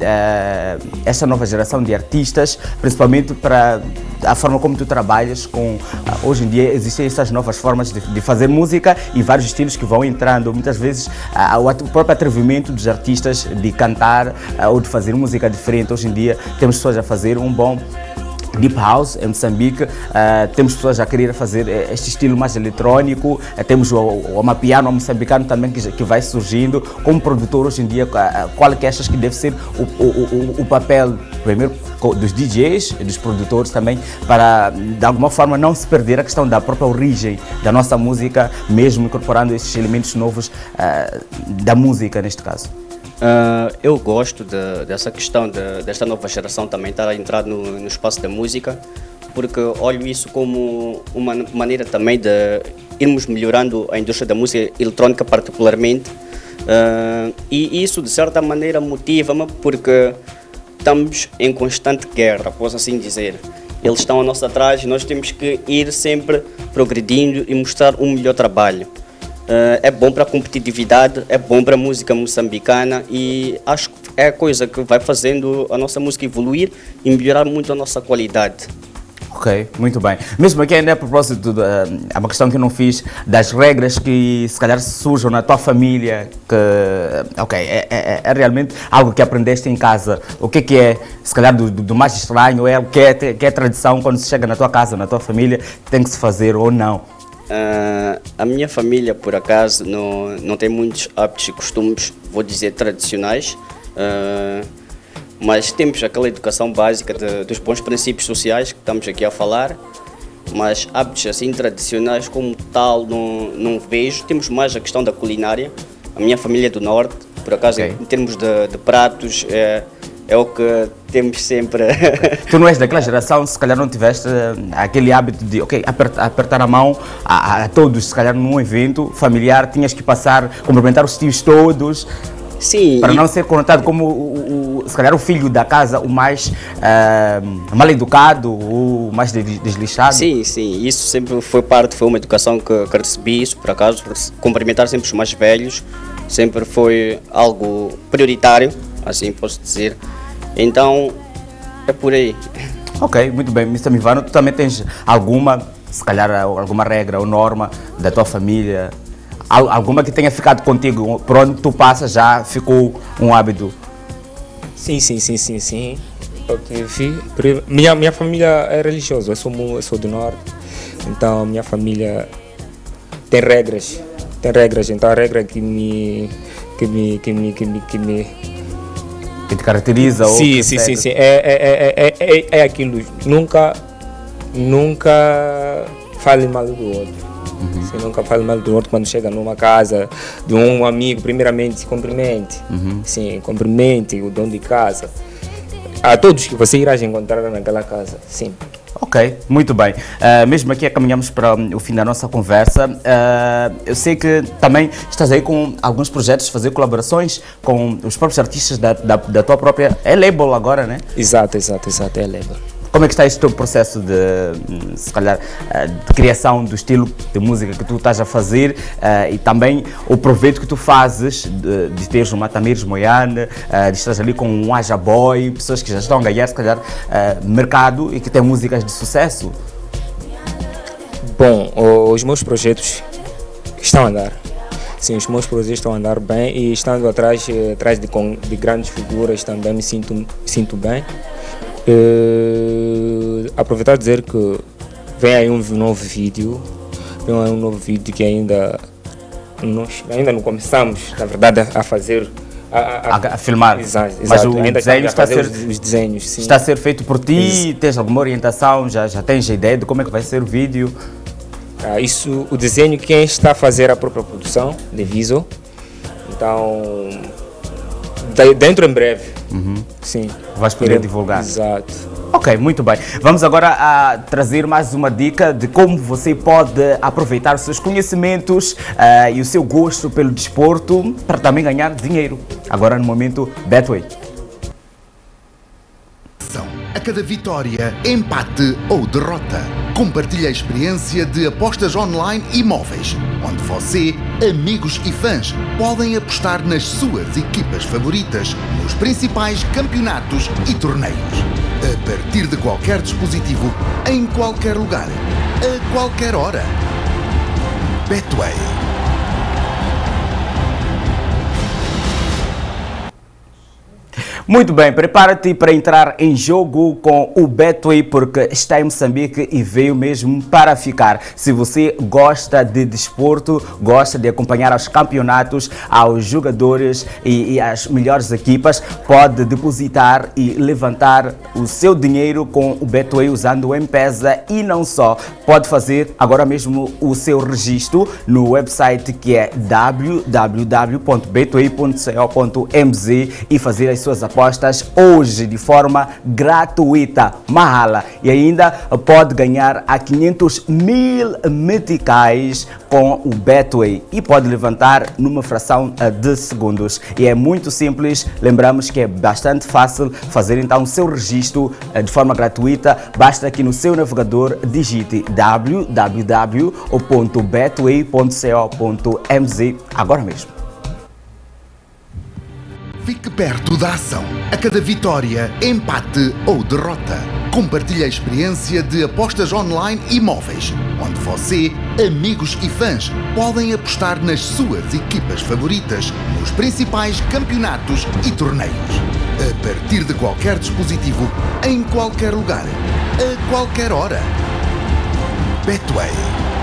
uh, esta nova geração de artistas, principalmente para a forma como tu trabalhas, com, uh, hoje em dia existem essas novas formas de, de fazer música e vários estilos que vão entrando. Muitas vezes uh, o, o próprio atrevimento dos artistas de cantar uh, ou de fazer música diferente. Hoje em dia temos pessoas a fazer um bom Deep House em Moçambique, uh, temos pessoas a querer fazer este estilo mais eletrônico, uh, temos o, o amapiano moçambicano também que, que vai surgindo. Como produtor hoje em dia, uh, qual é que achas que deve ser o, o, o, o papel, primeiro, dos D Js e dos produtores também, para de alguma forma não se perder a questão da própria origem da nossa música, mesmo incorporando esses elementos novos uh, da música neste caso? Uh, eu gosto de, dessa questão de, desta nova geração também estar a entrar no, no espaço da música, porque olho isso como uma maneira também de irmos melhorando a indústria da música eletrónica particularmente, uh, e isso de certa maneira motiva-me porque estamos em constante guerra, posso assim dizer. Eles estão a nosso atrás e nós temos que ir sempre progredindo e mostrar um melhor trabalho. Uh, é bom para a competitividade, é bom para a música moçambicana e acho que é a coisa que vai fazendo a nossa música evoluir e melhorar muito a nossa qualidade. Ok, muito bem. Mesmo aqui ainda a propósito, de, uh, é uma questão que eu não fiz, das regras que se calhar surjam na tua família, que ok, é, é, é realmente algo que aprendeste em casa. O que é que é, se calhar do, do mais estranho, é o que é, que é tradição quando se chega na tua casa, na tua família, tem que se fazer ou não? Uh, a minha família, por acaso, não, não tem muitos hábitos e costumes, vou dizer, tradicionais, uh, mas temos aquela educação básica de, dos bons princípios sociais que estamos aqui a falar, mas hábitos assim tradicionais como tal não, não vejo. Temos mais a questão da culinária. A minha família é do Norte, por acaso, okay. Em termos de, de pratos, é, é o que temos sempre. Tu não és daquela geração, se calhar não tiveste aquele hábito de, ok, apertar, apertar a mão a, a todos, se calhar num evento familiar, tinhas que passar, cumprimentar os tios todos. Sim. Para e... não ser conotado como, o, o, se calhar, o filho da casa, o mais uh, mal educado, o mais desleixado. Sim, sim. Isso sempre foi parte, foi uma educação que, que recebi, isso por acaso, cumprimentar sempre os mais velhos, sempre foi algo prioritário, assim posso dizer. Então, é por aí. Ok, muito bem. mister Mivano, tu também tens alguma, se calhar, alguma regra ou norma da tua família? Alguma que tenha ficado contigo, por onde tu passas já ficou um hábito? Sim, sim, sim, sim, sim. Minha, minha família é religiosa, eu sou, eu sou do norte, então minha família tem regras, tem regras, então a regra que me, que me, que me, que me, que me que te caracteriza? Sim, ou sim, sim, sim, é, é, é, é, é aquilo, nunca, nunca fale mal do outro. Uhum. Você nunca fala mal do outro quando chega numa casa de um amigo, primeiramente cumprimente, uhum. Sim, cumprimente o dono de casa, a todos que você irá encontrar naquela casa, sim. Ok, muito bem. Uh, mesmo aqui caminhamos para o fim da nossa conversa. Uh, eu sei que também estás aí com alguns projetos, fazer colaborações com os próprios artistas da, da, da tua própria... É label agora, né? Exato, exato, exato, é label. Como é que está este teu processo de, se calhar, de criação do estilo de música que tu estás a fazer uh, e também o proveito que tu fazes de, de teres uma Tamires Moiane, uh, de estares ali com um Aja Boy, pessoas que já estão a ganhar, se calhar, uh, mercado e que têm músicas de sucesso? Bom, os meus projetos estão a andar. Sim, os meus projetos estão a andar bem e estando atrás, atrás de, de grandes figuras também me sinto, sinto bem. Uh, aproveitar e dizer que vem aí um novo vídeo, vem aí um novo vídeo que ainda nós ainda não começamos, na verdade, a fazer, a, a, a, a filmar. Exato, mas exato. o ainda desenho está a ser, os, os desenhos, sim. Está a ser feito por ti, tens alguma orientação, já, já tens a ideia de como é que vai ser o vídeo? Ah, isso, o desenho quem está a fazer a própria produção de Viso, então dentro em breve. Uhum. Sim. Vais poder divulgar. Exato. Ok, muito bem. Vamos agora a trazer mais uma dica de como você pode aproveitar os seus conhecimentos uh, e o seu gosto pelo desporto para também ganhar dinheiro. Agora no momento Betway. A cada vitória, empate ou derrota. Compartilhe a experiência de apostas online e móveis, onde você, amigos e fãs podem apostar nas suas equipas favoritas nos principais campeonatos e torneios. A partir de qualquer dispositivo, em qualquer lugar, a qualquer hora. Betway. Muito bem, prepara-te para entrar em jogo com o Betway porque está em Moçambique e veio mesmo para ficar. Se você gosta de desporto, gosta de acompanhar os campeonatos, aos jogadores e, e as melhores equipas, pode depositar e levantar o seu dinheiro com o Betway usando o M-Pesa e não só. Pode fazer agora mesmo o seu registro no website que é w w w ponto betway ponto co ponto m z e fazer as suas apostas hoje de forma gratuita, mahala, e ainda pode ganhar a quinhentos mil meticais com o Betway e pode levantar numa fração de segundos. E é muito simples, lembramos que é bastante fácil fazer então o seu registro de forma gratuita, basta que no seu navegador digite w w w ponto betway ponto co ponto m z agora mesmo. Fique perto da ação. A cada vitória, empate ou derrota. Compartilhe a experiência de apostas online e móveis, onde você, amigos e fãs podem apostar nas suas equipas favoritas nos principais campeonatos e torneios. A partir de qualquer dispositivo, em qualquer lugar, a qualquer hora. Betway.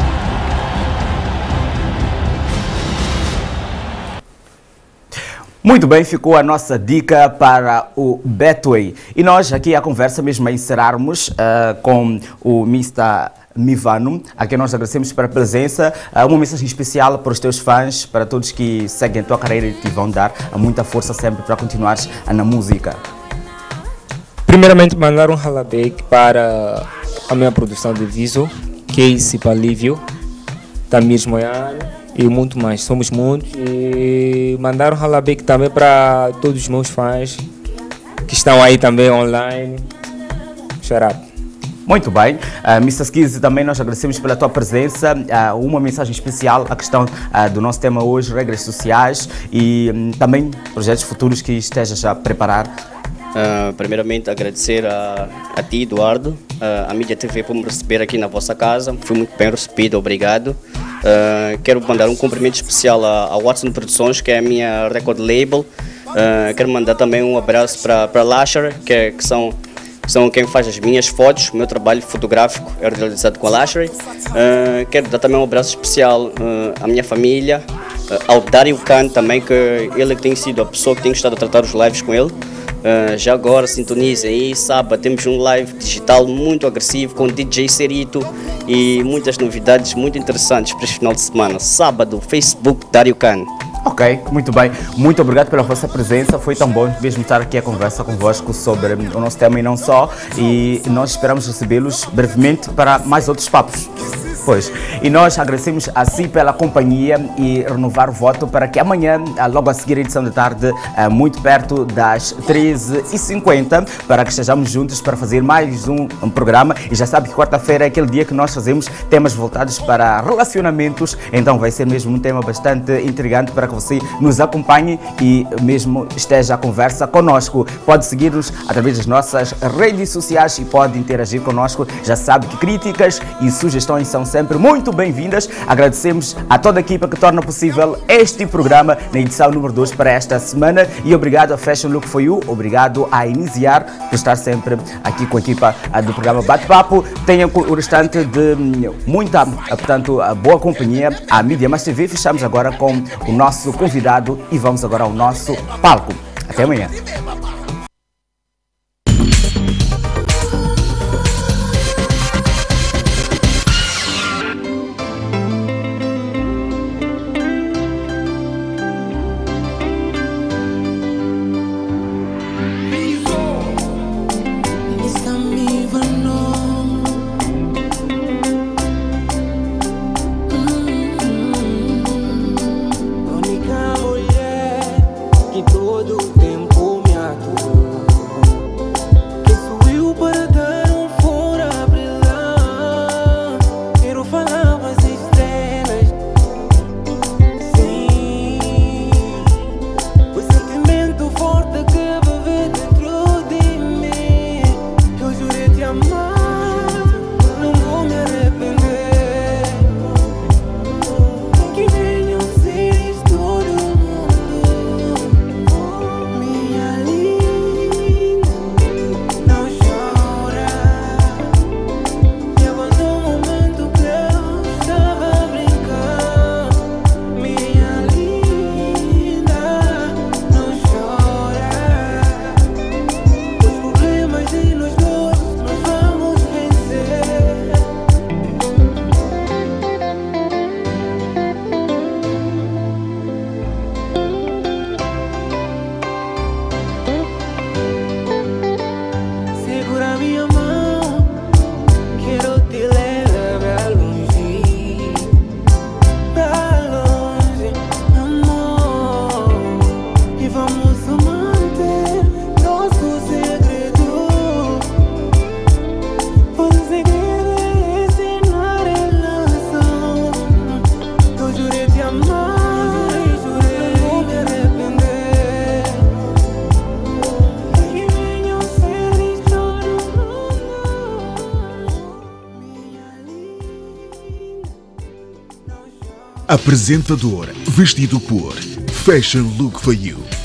Muito bem, ficou a nossa dica para o Betway. E nós aqui a conversa mesmo a encerrarmos uh, com o mister Mivano, a quem nós agradecemos pela presença. Uh, uma mensagem especial para os teus fãs, para todos que seguem a tua carreira e te vão dar muita força sempre para continuares na música. Primeiramente, mandar um halabek para a minha produção de Viso, Casey Palívio, Tamir Moiano e muito mais. Somos muitos. E mandar um halabek também para todos os meus fãs que estão aí também online. Xarap. Muito bem. Uh, mister Skizzy, também nós agradecemos pela tua presença. Uh, uma mensagem especial, a questão uh, do nosso tema hoje, regras sociais e um, também projetos futuros que estejas a preparar. Uh, primeiramente, agradecer a, a ti, Eduardo, uh, a Mídia T V por me receber aqui na vossa casa. Fui muito bem recebido, obrigado. Uh, quero mandar um cumprimento especial a, a Watson Produções, que é a minha record label. Uh, quero mandar também um abraço para a Lasher, que, que são... são quem faz as minhas fotos. O meu trabalho fotográfico é realizado com a Lashery. Uh, quero dar também um abraço especial uh, à minha família, uh, ao Dario Khan também, que ele tem sido a pessoa que tem estado a tratar os lives com ele. Uh, já agora sintonizem aí, sábado temos um live digital muito agressivo com D J Serito e muitas novidades muito interessantes para este final de semana. Sábado, Facebook Dario Khan. Ok, muito bem. Muito obrigado pela vossa presença. Foi tão bom mesmo estar aqui a conversa convosco sobre o nosso tema e não só. E nós esperamos recebê-los brevemente para mais outros papos. Pois. E nós agradecemos a si pela companhia e renovar o voto para que amanhã, logo a seguir a edição da tarde, muito perto das treze e cinquenta, para que estejamos juntos para fazer mais um, um programa. E já sabe que quarta-feira é aquele dia que nós fazemos temas voltados para relacionamentos. Então vai ser mesmo um tema bastante intrigante para que você nos acompanhe e mesmo esteja à conversa conosco. Pode seguir-nos através das nossas redes sociais e pode interagir conosco. Já sabe que críticas e sugestões são sempre muito bem-vindas. Agradecemos a toda a equipa que torna possível este programa na edição número dois para esta semana e obrigado a Fashion Look For You, obrigado a Iniciar por estar sempre aqui com a equipa do programa Bate-Papo. Tenha o restante de muita, portanto, boa companhia. A Mídia Mais T V. Fechamos agora com o nosso convidado e vamos agora ao nosso palco. Até amanhã. Apresentador vestido por Fashion Look For You.